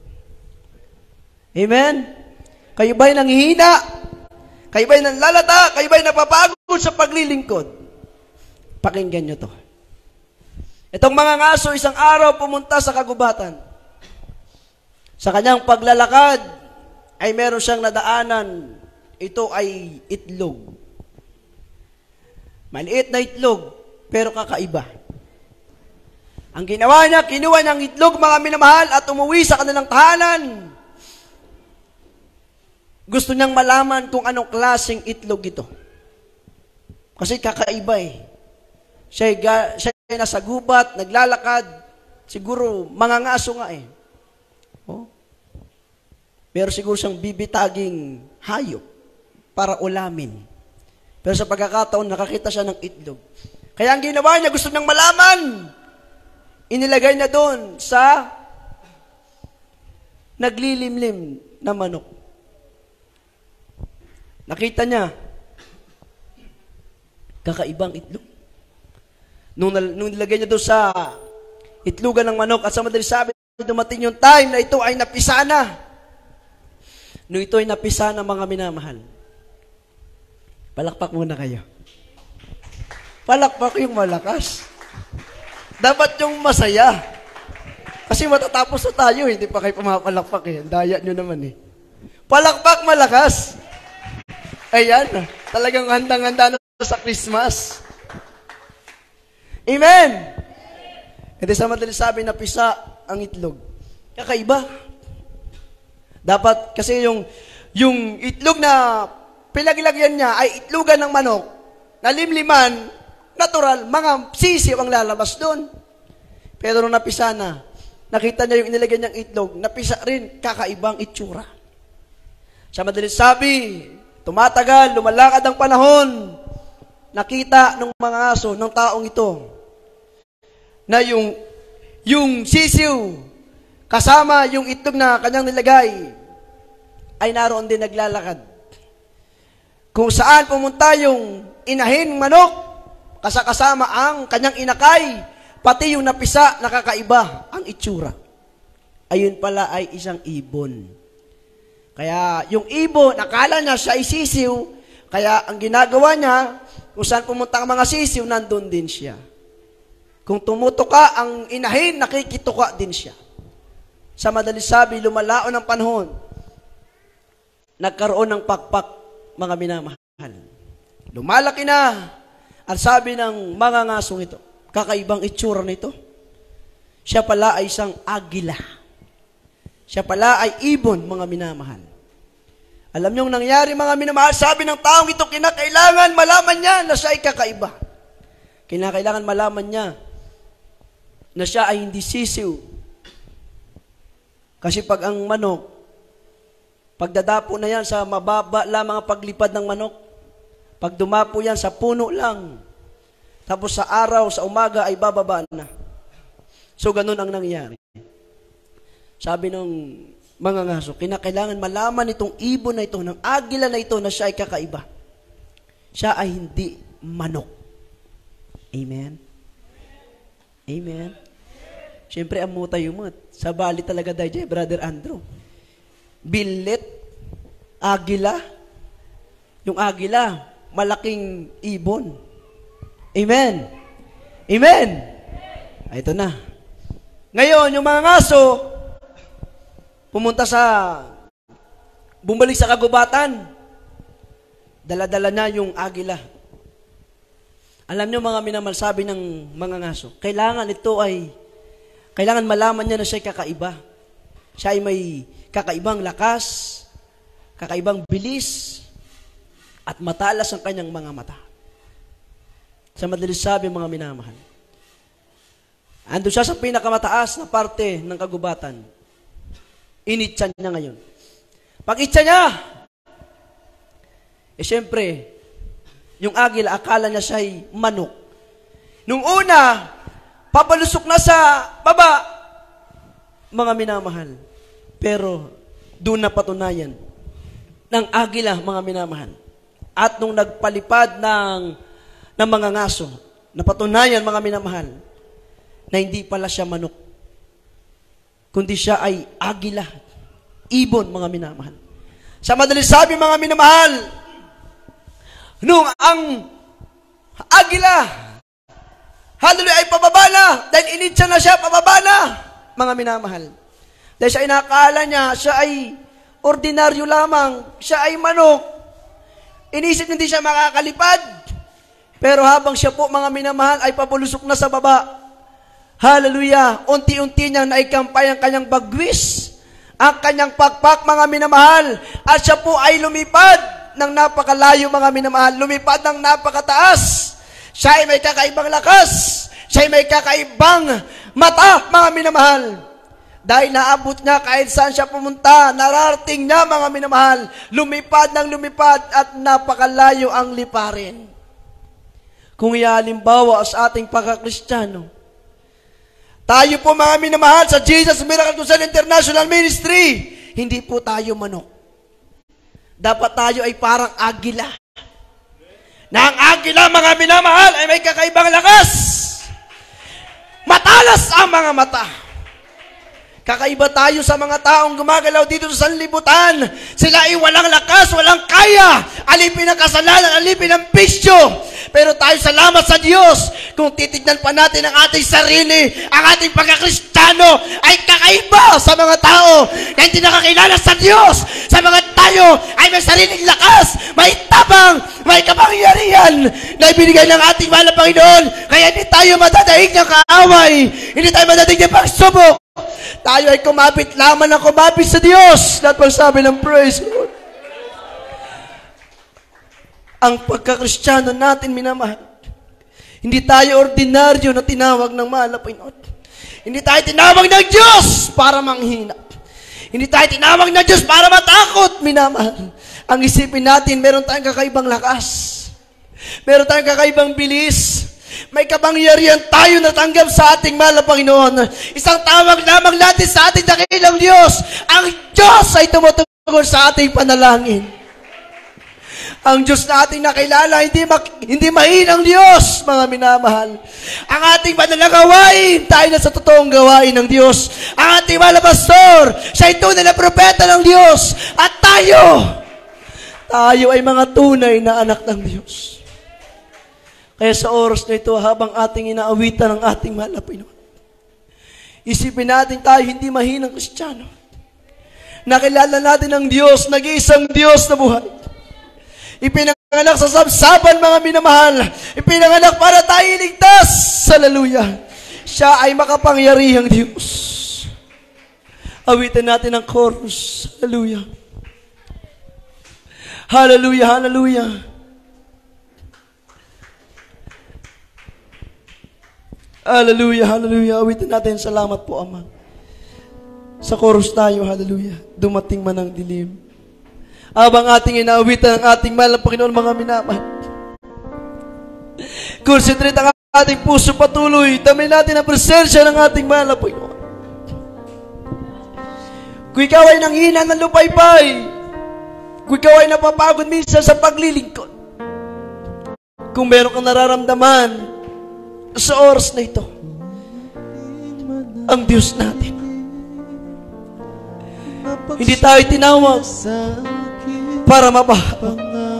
Amen? Kayo ba'y nanghihina? Kayo ba'y nanlalata? Kayo ba'y napapagod sa paglilingkod? Pakinggan nyo to. Itong mga ngaso, isang araw pumunta sa kagubatan. Sa kanyang paglalakad, ay meron siyang nadaanan. Ito ay itlog. Maliit na itlog, pero kakaiba. Ang ginawa niya, kinuha niyang itlog, mga minamahal, at umuwi sa kanilang tahanan. Gusto niyang malaman kung anong klaseng itlog ito. Kasi kakaiba eh. Siya, siya ay nasa gubat, naglalakad, siguro mangangaso nga eh. Oh. Pero siguro siyang bibitaging hayop para ulamin. Pero sa pagkakataon, nakakita siya ng itlog. Kaya ang ginawa niya, gusto niyang malaman. Inilagay niya doon sa naglilimlim na manok. Nakita niya, kakaibang itlog. Nung, nung nilagay niya doon sa itlogan ng manok, at sa madaling sabi, dumating yung time na ito ay napisa na. Nung ito ay napisa na, mga minamahal, palakpak muna kayo. Palakpak yung malakas. Dapat yung masaya. Kasi matatapos na tayo, hindi pa kayo pumapalakpak eh. Daya nyo naman eh. Palakpak malakas. Ayan, talagang handang-handa na sa Christmas. Amen! Ito sa madaling sabi na pisa ang itlog. Kakaiba. Dapat, kasi yung, yung itlog na pinaglagyan niya ay itlogan ng manok, nalimliman, natural, mga sisiw ang lalabas doon. Pero nung napisa na, nakita niya yung inilagay niyang itlog, napisa rin, kakaibang itsura. Sa madaling sabi, tumatagal, lumalakad ang panahon, nakita ng mga aso, ng taong ito, na yung, yung sisiw, kasama yung itlog na kanyang nilagay, ay naroon din naglalakad. Kung saan pumunta yung inahin manok, kasakasama ang kanyang inakay, pati yung napisa, nakakaiba ang itsura. Ayun pala ay isang ibon. Kaya yung ibon, nakala niya siya ay sisiw, kaya ang ginagawa niya, kung saan pumunta ang mga sisiw, nandun din siya. Kung tumutuka ang inahin, nakikituka din siya. Sa madaling sabi, lumalaon ang panahon, nagkaroon ng pakpak, mga minamahal. Lumalaki na, at sabi ng mga ngasong ito, kakaibang itsura nito, siya pala ay isang agila. Siya pala ay ibon, mga minamahal. Alam niyo ang nangyari, mga minamahal, sabi ng taong ito, kinakailangan malaman niya na siya ay kakaiba. Kinakailangan malaman niya na siya ay hindi sisiw. Kasi pag ang manok, pagdadapo na yan sa mababa lamang ang paglipad ng manok, pag dumapo yan sa puno lang, tapos sa araw, sa umaga ay bababa na. So, ganun ang nangyari. Sabi ng mga ngaso, kinakailangan malaman itong ibon na ito, ng agila na ito, na siya ay kakaiba. Siya ay hindi manok. Amen? Amen? Siyempre, amuta yung mga. Sa bali talaga dahil, Brother Andrew. Bilit, agila. Yung agila, malaking ibon. Amen? Amen? Ay, ito na. Ngayon, yung mga ngaso, pumunta sa, bumalik sa kagubatan, dala-dala na yung agila. Alam nyo mga minamahal, sabi ng mga ngaso, kailangan ito ay, kailangan malaman niya na siya ay kakaiba. Siya ay may kakaibang lakas, kakaibang bilis, at matalas ang kanyang mga mata. Sa madaling sabi, mga minamahal, ando siya sa pinakamataas na parte ng kagubatan. Initsa niya ngayon. Pag itsa niya, eh siyempre, yung agila, akala niya siya ay manok. Nung una, papalusok na sa baba, mga minamahal. Pero, doon na patunayan ng agila, mga minamahal. At nung nagpalipad ng, ng mga ngaso, napatunayan, mga minamahal, na hindi pala siya manok, kundi siya ay agila, ibon, mga minamahal. Sa madaling sabi, mga minamahal, nung ang agila, hallelujah, ay pababa na, dahil initsa na siya, pababa na, mga minamahal. Dahil siya inakala niya, siya ay ordinaryo lamang, siya ay manok. Inisip hindi siya makakalipad. Pero habang siya po, mga minamahal, ay papulusok na sa baba, hallelujah, unti-unti niyang naikampay ang kanyang bagwis, ang kanyang pakpak, mga minamahal, at siya po ay lumipad ng napakalayo, mga minamahal. Lumipad ng napakataas. Siya ay may kakaibang lakas. Siya ay may kakaibang mata, mga minamahal. Dahil naabot niya kahit saan siya pumunta, nararating niya, mga minamahal. Lumipad ng lumipad at napakalayo ang liparin. Kung ihalimbawa sa ating pagkakristyano, tayo po, mga minamahal, sa Jesus Miracle Crusade International Ministry, hindi po tayo manok. Dapat tayo ay parang agila. Na ang agila, mga minamahal, ay may kakaibang lakas. Matalas ang mga mata. Kakaiba tayo sa mga taong gumagalaw dito sa sanlibutan. Sila ay walang lakas, walang kaya. Alipin ang kasalanan, alipin ang bisyo. Pero tayo, salamat sa Diyos, kung titignan pa natin ang ating sarili, ang ating pagkakristyano ay kakaiba sa mga tao na hindi nakakilala sa Diyos. Sa mga tayo ay may sariling lakas, may tabang, may kapangyarihan na ibinigay ng ating mahal na Panginoon. Kaya hindi tayo madadaig ng kaaway, hindi tayo madadaig ng pagsubok. Tayo ay kumapit lamang ng kumapit sa Diyos. Lahat magsabi ng praise Lord. Ang pagkakristyano natin, minamahal, hindi tayo ordinaryo na tinawag ng mahal na Panginoon. Hindi tayo tinawag ng Diyos para manghina. Hindi tayo tinawag ng Diyos para matakot, minamahal. Ang isipin natin, meron tayong kakaibang lakas. Meron tayong kakaibang bilis. May kapangyarihan tayo natanggap sa ating mahal na Panginoon. Isang tawag lamang natin sa ating dakilang Diyos. Ang Diyos ay tumutugon sa ating panalangin. Ang Diyos na ating nakilala, hindi, hindi mahinang Diyos, mga minamahal. Ang ating madalang gawain, tayo na sa totoong gawain ng Diyos. Ang ating mahal na pastor, siya ay tunay na propeta ng Diyos. At tayo, tayo ay mga tunay na anak ng Diyos. Kaya sa oras na ito, habang ating inaawitan ng ating mahal na Panginoon, isipin natin tayo hindi mahinang Kristiyano. Nakilala natin ang Diyos, nag-iisang Diyos na buhay. Ipinanganak sa sabsaban, mga minamahal. Ipinanganak para tayo iligtas. Hallelujah. Siya ay makapangyarihang Diyos. Awitin natin ang chorus. Hallelujah. Hallelujah, hallelujah. Hallelujah, hallelujah. Awitin natin, salamat po, Ama. Sa chorus tayo, hallelujah. Dumating man ang dilim. Habang ating inaawitan ang ating mahal na Panginoon, mga minamahal. Concentrate ang ating puso patuloy. Damay natin ang presensya ng ating mahal na Panginoon. Kung ikaw ay nanghina ng lupaypay, kung ikaw ay napapagod minsan sa paglilingkod, kung meron kang nararamdaman sa oras na ito, ang Diyos natin, hindi tayo tinawag para mapahamak.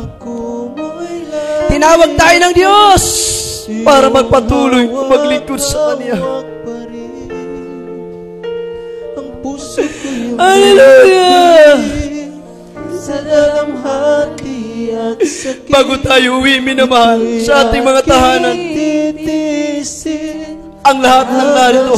Tinawag tayo ng Diyos para magpatuloy o maglingkod sa Kanya. Hallelujah! Bago tayo uwi, minamahal, sa ating mga tahanan, ang lahat ng narito,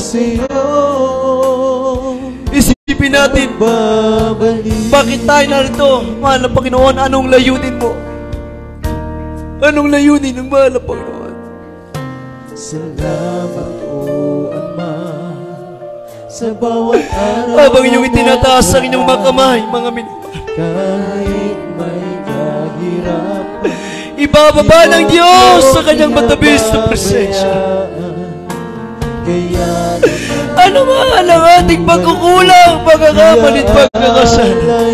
isipin natin, bakit tayo narito? Mahal na Panginoon, anong layunin mo? Anong layunin ng mahal na Panginoon? Salamat, O Ama, sa bawat araw. Habang inyong itinataas ang inyong mga kamay, mga minamahal, kahit may kahirapan, ibababa ng Diyos sa kanyang matabis na presensya. Kaya ano man ang ating pagkukulang, pagkakamalit, pagkakasala,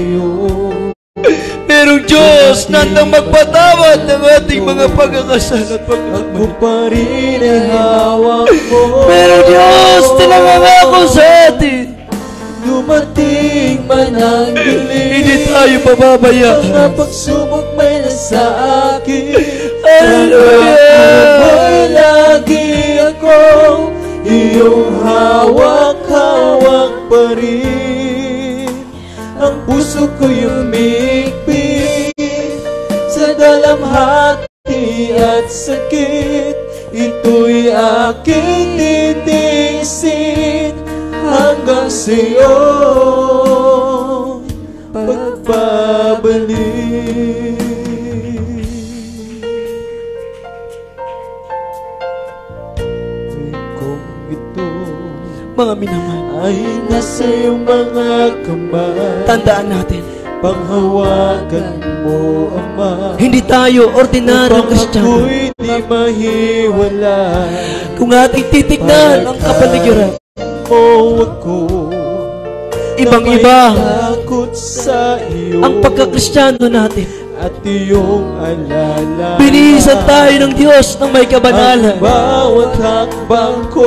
merong Diyos na nang magpatawad ng ating mga pagkakasala at pagkakamali. ako pa rin ay hawak mo. Merong Diyos na nangangako sa atin, dumating man ang dilim, hindi tayo pababayaan. mga pagsubok may nasa akin. Hallelujah! May lagi akong iyong hawak-hawak pa rin. Ang puso ko'y umigpit sa dalamhati at sakit. Ito'y aking titiisin hanggang sa'yo pagbabalik. Kung ito Mga minamahal, ay nasa iyong mga kamay, tandaan natin, panghawakan mo, Ama. hindi tayo ordinaryong Kristiyano. Ako'y di mahiwala. Kung ating titignan ang kapaligiran, O ako, ibang-iba na may takot sa iyo, ang pagkakristyano natin. at iyong alala. Binihisan tayo ng Diyos ng may kabanalan. Ang bawat hakbang ko,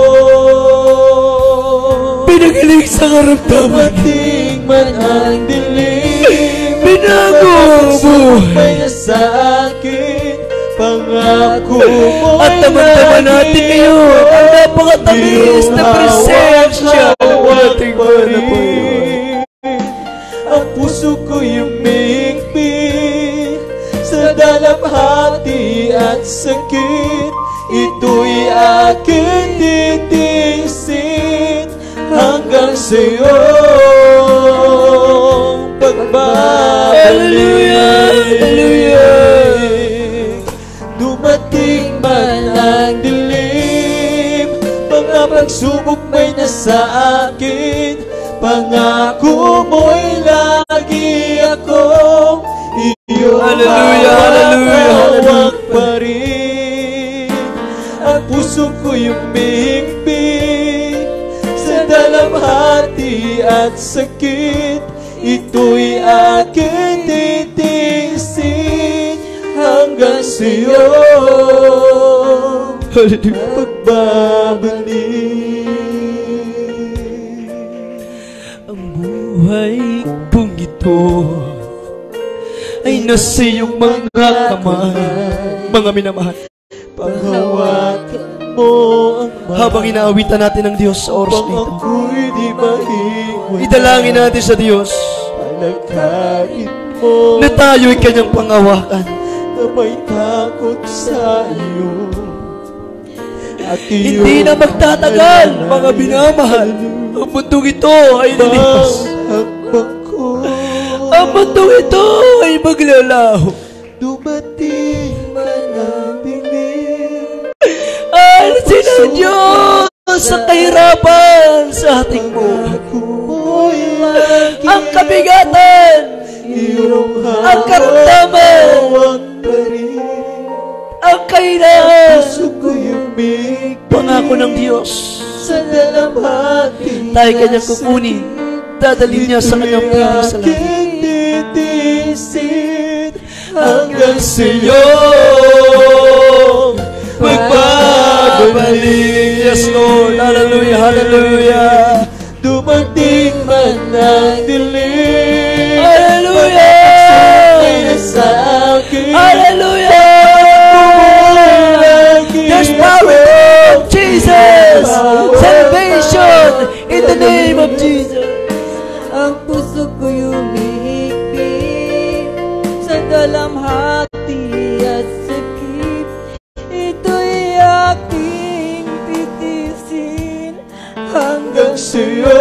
Pinagilig sa karamdaman, dumating man ang dilim, binago mo. may nasa akin, pangako mo At naman-naman natin ngayon ang napakatamis na presensya ng ating Panginoon. Ang puso ko yumingpit sa dalamhati at sakit. Ito'y aking titiisin hanggang sa iyong pagbabalik. Hallelujah! Hallelujah! Dumating man ang dilim, mga pagsubok may nasa akin, pangako mo'y lagi akong iyong Hallelujah, hallelujah, hawak pa rin. Ang puso ko yumingpit sa dalamhati at sakit. Ito'y aking titiisin hanggang sa iyong pagbabalik. Ang buhay kong ito ay nasa iyong mga kamay. Mga minamahal, Panghawakan mo ang habang inaawitan natin ng Diyos sa oras pang nito, ako'y di mahiwala. idalangin natin sa Diyos Palagkain mo na tayo'y kanyang pangawakan. na may takot sa iyo, at Hindi na magtatagal, mga binamahal. Ang mundong ito ay lilipas. hakbang ko, Ang mundong ito ay maglalaho. dumating man ang dilim, Alisin ang Diyos sa kahirapan sa ating buhay. ako mo'y lagi Ang kabigatan, iyong ang karamdaman, hawak pa rin. ang kailangan. Puso ko yumig Pangako ng Diyos, sa dalamhati tayo kanyang kukunin, dadalhin niya sa kanyang piano sa langit. aking titiisin hanggang sa iyo magbabalik. Yes, Lord. Hallelujah, hallelujah. Dumating man ang dilim, Hallelujah. ay sa akin, Hallelujah. There's power of Jesus. Salvation in the name of Jesus. Ang puso ko yumihigpit sa dalamhati at sakit. Ito'y aking titiisin hanggang sa iyo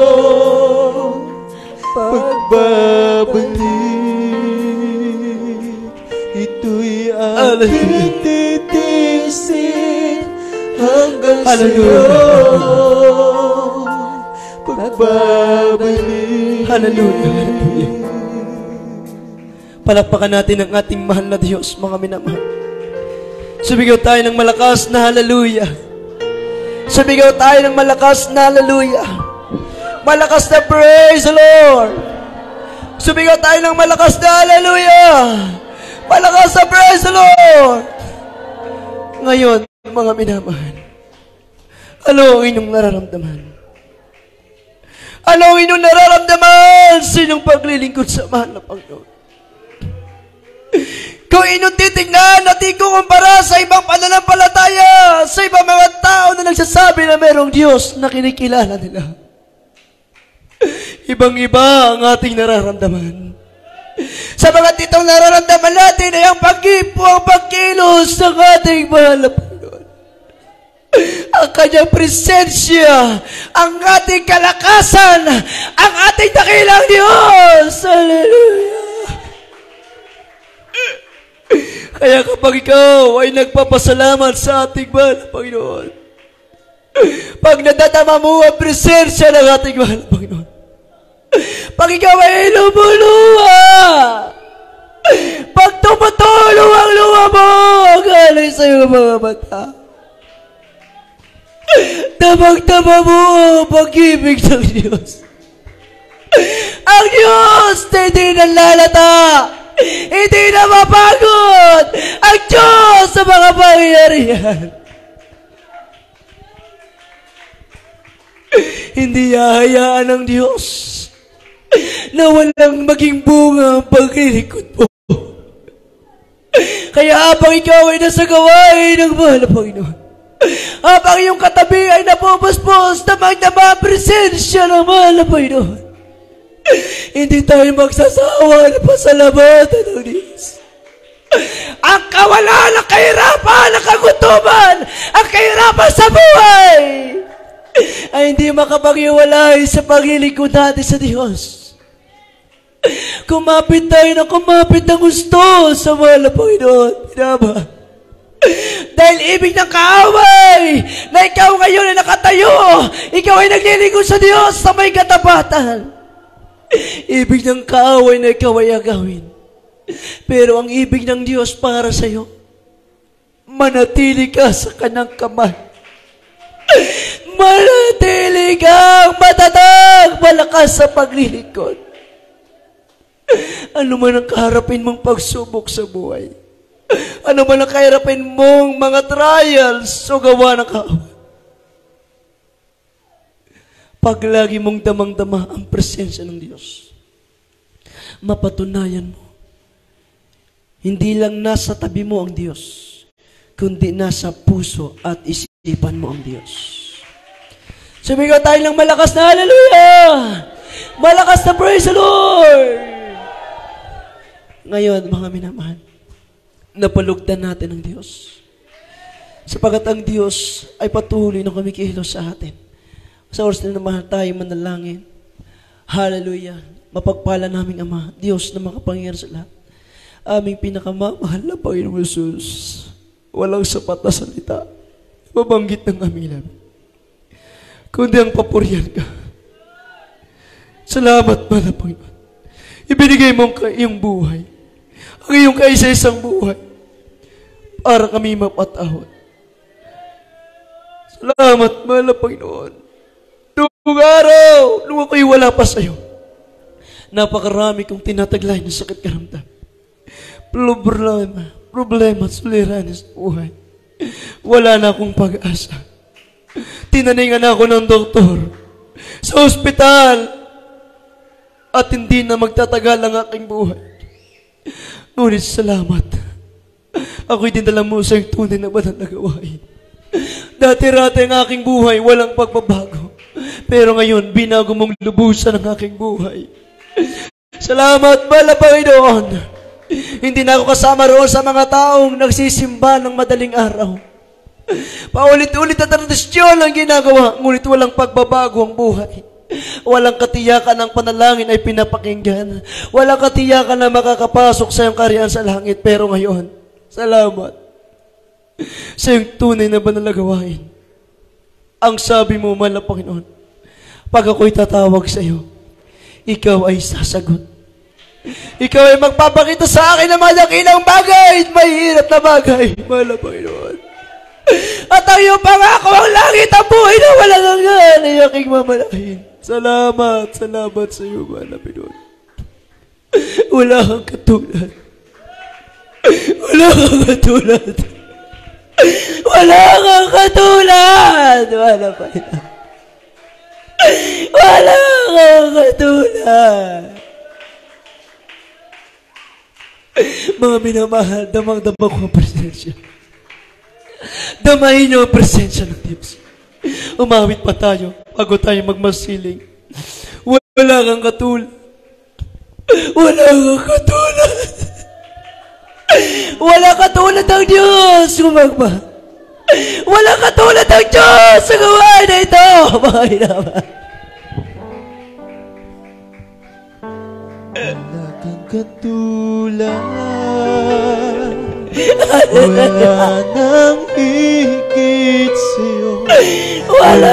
pagbabalik. Ito'y aking titiisin hanggang sa iyo pagbabalik. Hallelujah. Hallelujah. Palakpakan natin ang ating mahal na Diyos, mga minamahal. Sumigaw tayo ng malakas na hallelujah. Sumigaw tayo ng malakas na hallelujah. Malakas na praise the Lord. Sumigaw tayo ng malakas na hallelujah. Malakas na praise the Lord. Ngayon, mga minamahal, ano ang inyong nararamdaman? Ano ang inyong nararamdaman sa inyong paglilingkod sa mahal na Panginoon? Kung inyong titignan at ikukumpara sa ibang pananampalataya, sa ibang mga tao na nagsasabi na mayroong Diyos na kinikilala nila, ibang-iba ang ating nararamdaman. Sa mga titong nararamdaman natin ay ang pag-ipo, ang pagkilos ng ating mahal na Panginoon. Ang kanyang presensya, ang ating kalakasan, ang ating dakilang Diyos. Hallelujah. Kaya kapag ikaw ay nagpapasalamat sa ating mahal na Panginoon, pag nadatama mo ang presensya ng ating mahal na Panginoon, pag ikaw ay lumuluha, pag tumutulong ang luha mo, galing sa iyong mga mata, damang-dama mo ang pag-ibig ng Diyos. Ang Diyos na hindi nalalata, hindi na mapagod, ang Diyos sa mga pangyayarihan. Hindi hahayaan ng Diyos na walang maging bunga ang paglilikod mo. Kaya habang ikaw ay nasa gawain ng mahal na Panginoon, habang iyong katabi ay napupuspos na magdama ang presensya ng mahal na Panginoon, hindi tayo magsasawa na pasalamatan ng Diyos. Ang kawalan, ang kahirapan, ang kagutuman, ang kahirapan sa buhay ay hindi makapag-iwalay sa paglilingkod natin sa Diyos. Kumapit tayo na kumapit ng gusto sa mahal na Panginoon. Pinaba. Dahil ibig ng kaaway na ikaw ngayon ay nakatayo, ikaw ay naglilingkod sa Diyos sa may katapatan. Ibig ng kaaway na ikaw ay agawin. Pero ang ibig ng Diyos para sa iyo, manatili ka sa kanyang kamay. Manatili kang matatag, malakas sa paglilingkod. Ano man ang kaharapin mong pagsubok sa buhay, ano man ang kaharapin mong mga trials o gawa ng kaaway, pag lagi mong damang-dama ang presensya ng Diyos, mapatunayan mo, hindi lang nasa tabi mo ang Diyos, kundi nasa puso at isipan mo ang Diyos. Sumigaw tayo ng malakas na hallelujah! Malakas na praise the Lord! Ngayon, mga minamahal, napalugdan natin ang Diyos. Sapagat ang Diyos ay patuloy na kumikilos sa atin. Sa oras na mahal tayo manalangin. Hallelujah! Mapagpala naming Ama, Diyos na makapangyarihan sa lahat. Aming pinakamamahal na Panginoong Jesus, walang sapat na salita, mabanggit ng aming labi, kundi ang papurihan ka. Salamat, mahal na Panginoon. Ibinigay mo ang iyong buhay, ang iyong kaisa-isang buhay, para kami mapatawad. Salamat, mahal na Panginoon. Noong araw, nung ako'y wala pa sa'yo, napakarami kong tinataglay ng sakit karamdam. Problema, problema at suliranin sa buhay. Wala na akong pag-asa. Tinaningan ako ng doktor sa ospital at hindi na magtatagal ang aking buhay. Ngunit salamat, ako'y dinala mo sa iyong tunay na banal na gawain. Dati-rati ang aking buhay, walang pagbabago. Pero ngayon, binago mong lubusan ang aking buhay. Salamat, mahal na Panginoon. Hindi na ako kasama roon sa mga taong nagsisimba ng madaling araw. Paulit-ulit na tradisyon ang ginagawa, ngunit walang pagbabago ang buhay. Walang katiyakan ng panalangin ay pinapakinggan. Walang katiyakan na makakapasok sa iyong kaharian sa langit. Pero ngayon, salamat sa iyong tunay na banal na gawain. Ang sabi mo, mahal na Panginoon, pag ako'y tatawag sa iyo, ikaw ay sasagot. Ikaw ay magpapakita sa akin ng malaking bagay, mahirap na bagay, mahal na Panginoon. At ang iyong pangako ang langit, ang buhay na walang hanggan ay aking mamalahin. Salamat, salamat sa iyo, mahal na Panginoon. Wala kang katulad. Wala kang katulad. Wala kang katulad, mahal na Panginoon. Wala kang katulad. Mga minamahal, damang-damang ko ang presensya. Damahin niyo ang presensya ng Diyos. Umawit pa tayo bago tayo magmasiling. Wala kang katulad. Wala kang katulad. Wala katulad ng Diyos. Gumagba. Wala katulad ng Diyos sa gawain na ito. Mga minamahal. Wala kang katulad. Wala nang higit sa'yo. Wala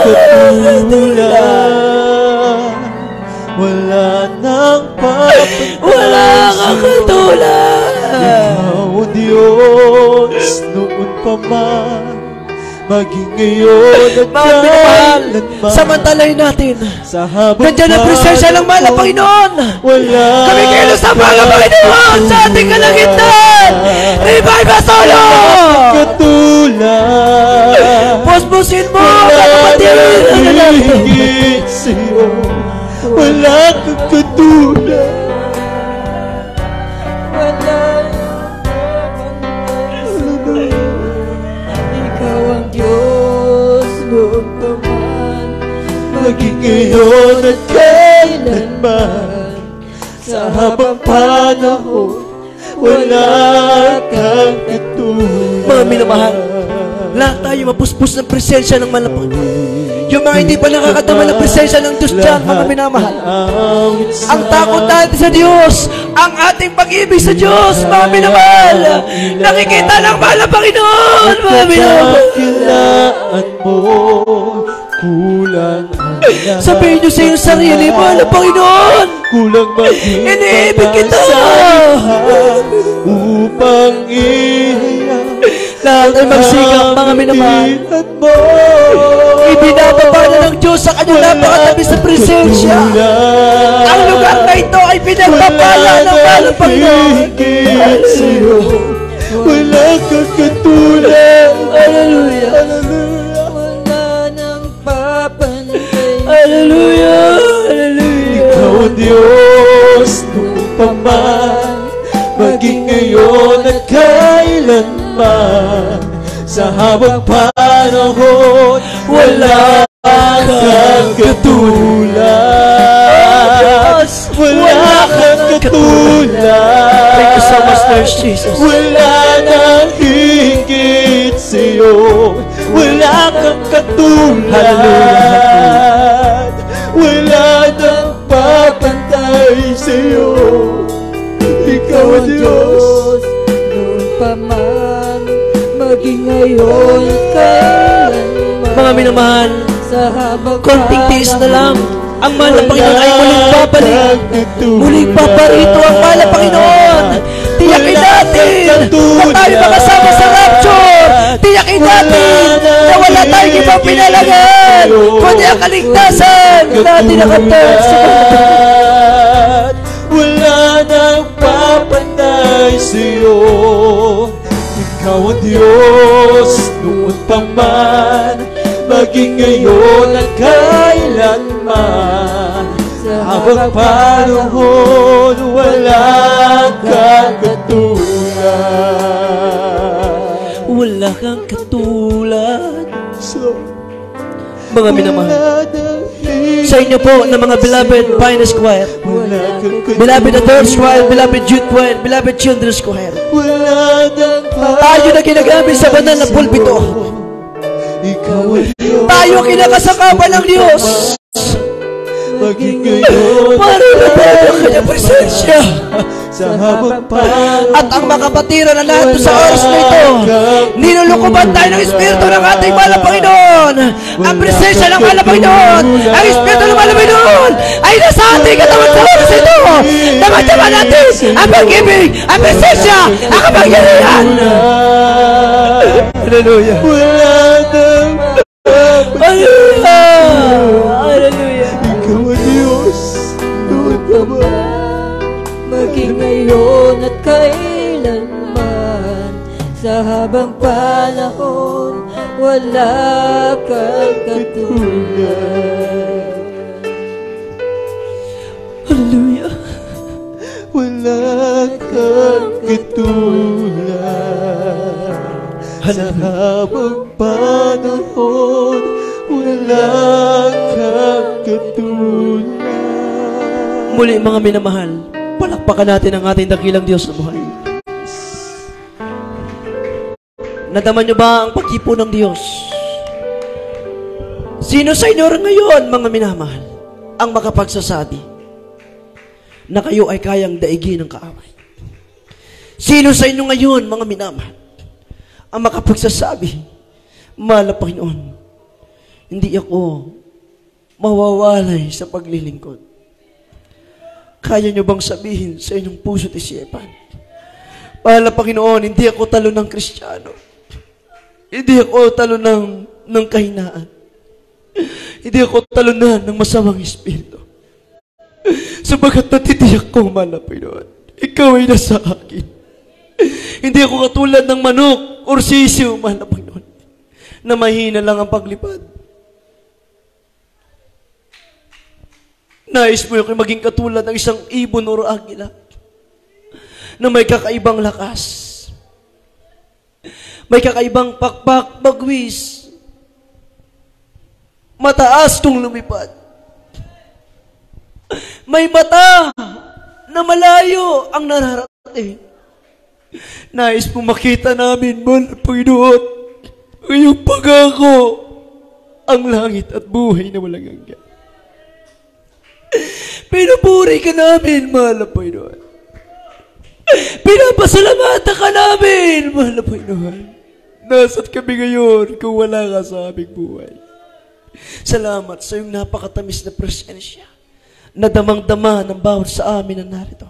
katulad. Wala nang papantay Wala kang katulad. Ikaw o Diyos noon pa man, maging ngayon at Mga minamahal, kailanman. samantalay natin. Sa habang Nandiyan ang presensya ng mahal na Panginoon. Wala Kami kayo sa mahal na Panginoon sa ating kalagitnaan. Revive us, O Lord! katulad. Puspusin mo ang Wala kapatid nang na natin. higit sa'yo. Wala kang katulad. Wala Ikaw ang Diyos noon pa man, Maging ngayon at kailanman. Sa habang panahon, wala kang katulad. Mga minamahal, lahat tayo mapuspos ng presensya ng malapang. Yung mga hindi pa nakakatama ng presensya ng Diyos dyan, mga minamahal. Ang takot natin sa Diyos, ang ating pag-ibig sa Diyos, mga minamahal. Nakikita ng mahal na Panginoon, mga minamahal. Kakilaan mo, kulang ang lahat. Sabihin niyo sa iyong sarili, mahal na Panginoon, Kulang maging iniibig kita. pamasahe upang ihayag Lahat ay magsikap, mga minamahal. kapilan mo. Ibinababa na ng Diyos sa kanyang napakatabi sa presensya. Ang lugar na ito ay pinagbabala ng mahal na Panginoon. Higit sa'yo, wala kang katulad. Hallelujah. Hallelujah. Wala nang papantay. Hallelujah. Hallelujah. Ikaw ang Diyos noong pa man, maging ngayon at kailanman. Sa habang panahon, wala kang katulad. Wala kang katulad. Thank you so much, Lord Jesus. Wala nang higit sa'yo. Wala kang katulad. Wala nang papantay sa'yo. Ikaw ang Diyos noon pa man, maging ngayon at kailanman. Mga minamahal, sa habang konting tiis na lang. Ang mahal na Panginoon ay muling babalik. Muling paparito ang mahal na Panginoon. Tiyakin natin na tayo makasama sa rapture. Tiyakin natin na wala tayong ibang pinalagan, kundi ang kaligtasan na tinakantad sa Panginoon. Wala nang papantay sa'yo. Ikaw ang Diyos noon pa man, maging ngayon at kailanman. Sa habang panahon, wala kang katulad. Wala kang katulad. So, Mga minamahal, wala nang sa inyo po na mga beloved Finest Choir, wala kang katulad. beloved Adults Choir, beloved Youth Choir, beloved Children's Choir, Wala nang tayo na ginagamit sa banal na pulpito. Ikaw ang Diyos, Tayo kinakasakapan ng Diyos maging ngayon para nabago ang kanyang presensya. sa habang panahon. At ang makapatiran na lahat sa oras na ito, nilulukuban tayo ng Espiritu ng ating mahal na Panginoon. Ang presensya ng mahal na Panginoon, ang Espiritu ng mahal na Panginoon ay nasa ating katawan sa oras ito. Namatyaman natin ang pag-ibig, ang presensya, ang kapangyarihan. Hallelujah. Wala nang Hallelujah. Hallelujah. Ikaw ang Diyos noon pa man, Maging ngayon at kailanman, sa habang panahon, wala kang katulad. Hallelujah. wala kang katulad. Sa habang panahon, wala kang katulad. Muli mga minamahal, palakpakan natin ang ating dakilang Diyos na buhay. Nadama niyo ba ang pag-ipo ng Diyos? Sino sa inyo ngayon, mga minamahal, ang makapagsasabi na kayo ay kayang daigin ng kaaway? Sino sa inyo ngayon, mga minamahal, ang makapagsasabi, mahal na Panginoon, hindi ako mawawalay sa paglilingkod? Kaya nyo bang sabihin sa inyong puso't isipan, mahal na Panginoon, hindi ako talo ng Kristiyano. Hindi ako talo ng, ng kahinaan. Hindi ako talunan ng masamang espiritu. Sabagat natitiyak ko, mahal na Panginoon, ikaw ay nasa akin. Hindi ako katulad ng manok or sisiw, mahal na Panginoon, na mahina lang ang paglipad. Nais mo yung maging katulad ng isang ibon o agila na may kakaibang lakas, may kakaibang pakpak, bagwis, mataas kung lumipad, may mata na malayo ang nararating. Nais mo makita namin, mahal na Panginoon, ngayong pagako ang langit at buhay na walang hanggan. Pinupuri ka namin, mahal na Panginoon. Pinapasalamatan ka namin, mahal na Panginoon. Nasaan kami ngayon kung wala ka sa aming buhay? Salamat sa iyong napakatamis na presensya na damang-dama ng bawat sa amin na narito.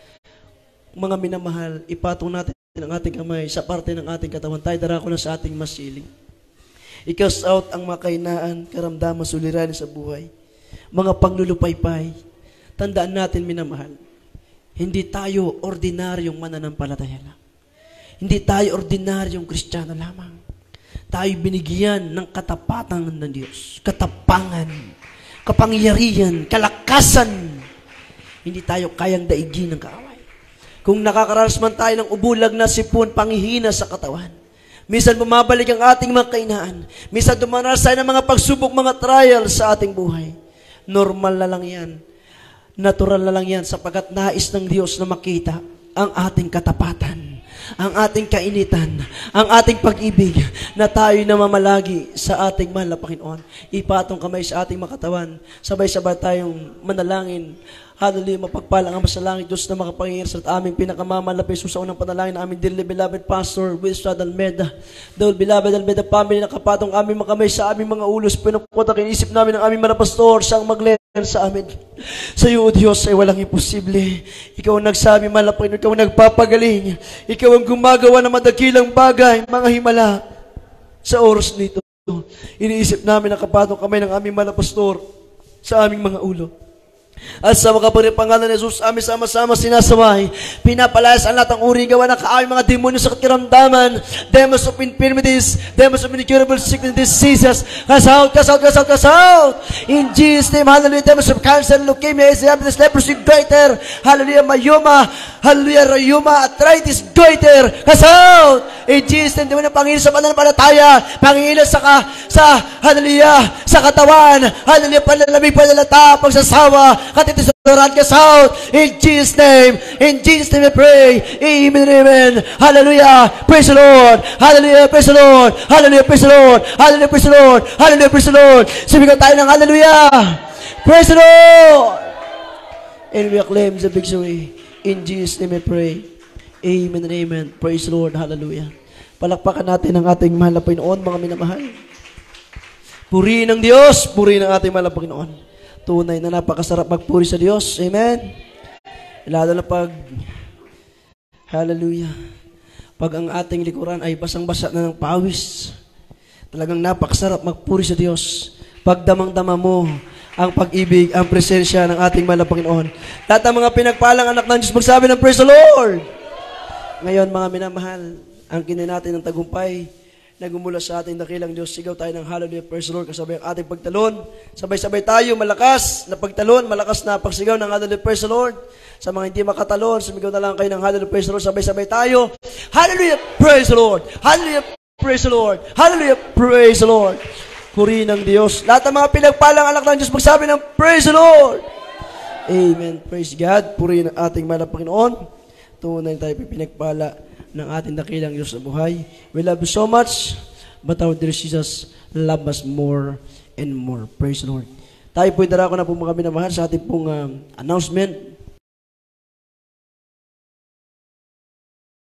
Mga minamahal, ipatong natin ang ating kamay sa parte ng ating katawan. Tayo darako na sa ating masiling. I-cast out ang mga kahinaan, karamdaman, suliranin sa buhay. Mga panglulupaypay. Tandaan natin, minamahal, hindi tayo ordinaryong mananampalataya lang. Hindi tayo ordinaryong Kristiyano lamang. Tayo binigyan ng katapatan ng Diyos. Katapangan, kapangyarihan, kalakasan. Hindi tayo kayang daigin ng kaaway. Kung nakakaranas man tayo ng ubulag na sipon, panghihina sa katawan, minsan bumabalik ang ating mga kainaan. Minsan dumaranas tayo ng mga pagsubok, mga trial sa ating buhay. Normal na lang yan. Natural na lang yan sapagkat nais ng Diyos na makita ang ating katapatan, ang ating kainitan, ang ating pag-ibig na tayo namamalagi sa ating mahal na Panginoon. Ipatong kamay sa ating makatawan. Sabay-sabay tayong manalangin. Hallelujah, mapagpalang ang masalangit Diyos na makapangyayari sa aming pinakamamalapi sa unang panalangin na aming dearly beloved Pastor Wilson Almeda. Dahil beloved Almeda family, nakapatong aming makamay sa aming mga ulos, pinupunta kinisip namin ang aming mga pastor siyang mag-lead sa amin. Sa iyo, O Diyos, ay walang imposible. Ikaw ang nagsabi, mahal na Panginoon, ikaw ang nagpapagaling. Ikaw ang gumagawa ng madakilang bagay, mga himala. Sa oras nito, iniisip namin ang kapatong kamay ng aming mga pastor sa aming mga ulo. At sa makapangyarihang pangalan ni Jesus, amin sama-sama sinasaway, pinapalayas ang lahat ng uri gawa ng kaaway mga demonyo sa kakiramdaman, demons of infirmities, demons of incurable sickness and diseases. Cast out, cast out, cast out, cast out. In Jesus' name, hallelujah. Demons of cancer, leukemia, H I V, leprosy, goiter, hallelujah, myoma, hallelujah, rheuma, arthritis, goiter, cast out. In Jesus' name, demon ng Panginoon sa pananampalataya, Panginoon sa, ka, sa, hallelujah, sa katawan, hallelujah, panalamig, panalata, pagsasawa, katitisoran, cast out. In Jesus' name, in Jesus' name we pray. Amen, amen. Hallelujah. Praise the Lord. Hallelujah. Praise the Lord. Hallelujah. Praise the Lord. Hallelujah. Praise the Lord. Hallelujah. Praise the Lord. Sabihin tayo ng hallelujah. Praise the Lord. And we acclaim the victory. In Jesus' name we pray. Amen and amen. Praise the Lord. Hallelujah. Palakpakan natin ang ating mahal na Panginoon, mga minamahal. Purihin ng Diyos. Purihin ang ating mahal na Panginoon. Tunay na napakasarap magpuri sa Diyos. Amen. Lalo na pag, hallelujah, pag ang ating likuran ay basang-basa na ng pawis, talagang napakasarap magpuri sa Diyos. Pag damang-dama mo ang pag-ibig, ang presensya ng ating mahal na Panginoon. Lahat ng mga pinagpalang anak ng Diyos magsabi ng praise the Lord. Ngayon, mga minamahal, ang kinin natin ng tagumpay na gumula sa ating dakilang Diyos. Sigaw tayo ng hallelujah, praise the Lord, kasabay ang ating pagtalon. Sabay-sabay tayo, malakas na pagtalon, malakas na pagsigaw ng hallelujah, praise the Lord. Sa mga hindi makatalon, sumigaw na lang kayo ng hallelujah, praise the Lord. Sabay-sabay tayo, hallelujah, praise the Lord. Hallelujah, praise the Lord. Hallelujah, praise the Lord. Purihin ng Diyos. Lahat ng mga pinagpalang anak ng Diyos magsabi ng praise the Lord. Amen. Praise God. Purihin ang ating mahal na Panginoon. Tunay tayo pinagpala ng ating dakilang Diyos na buhay. We love you so much, but our dear Jesus love us more and more. Praise the Lord. Tayo po'y darako na po mga minamahal sa ating pong uh, announcement.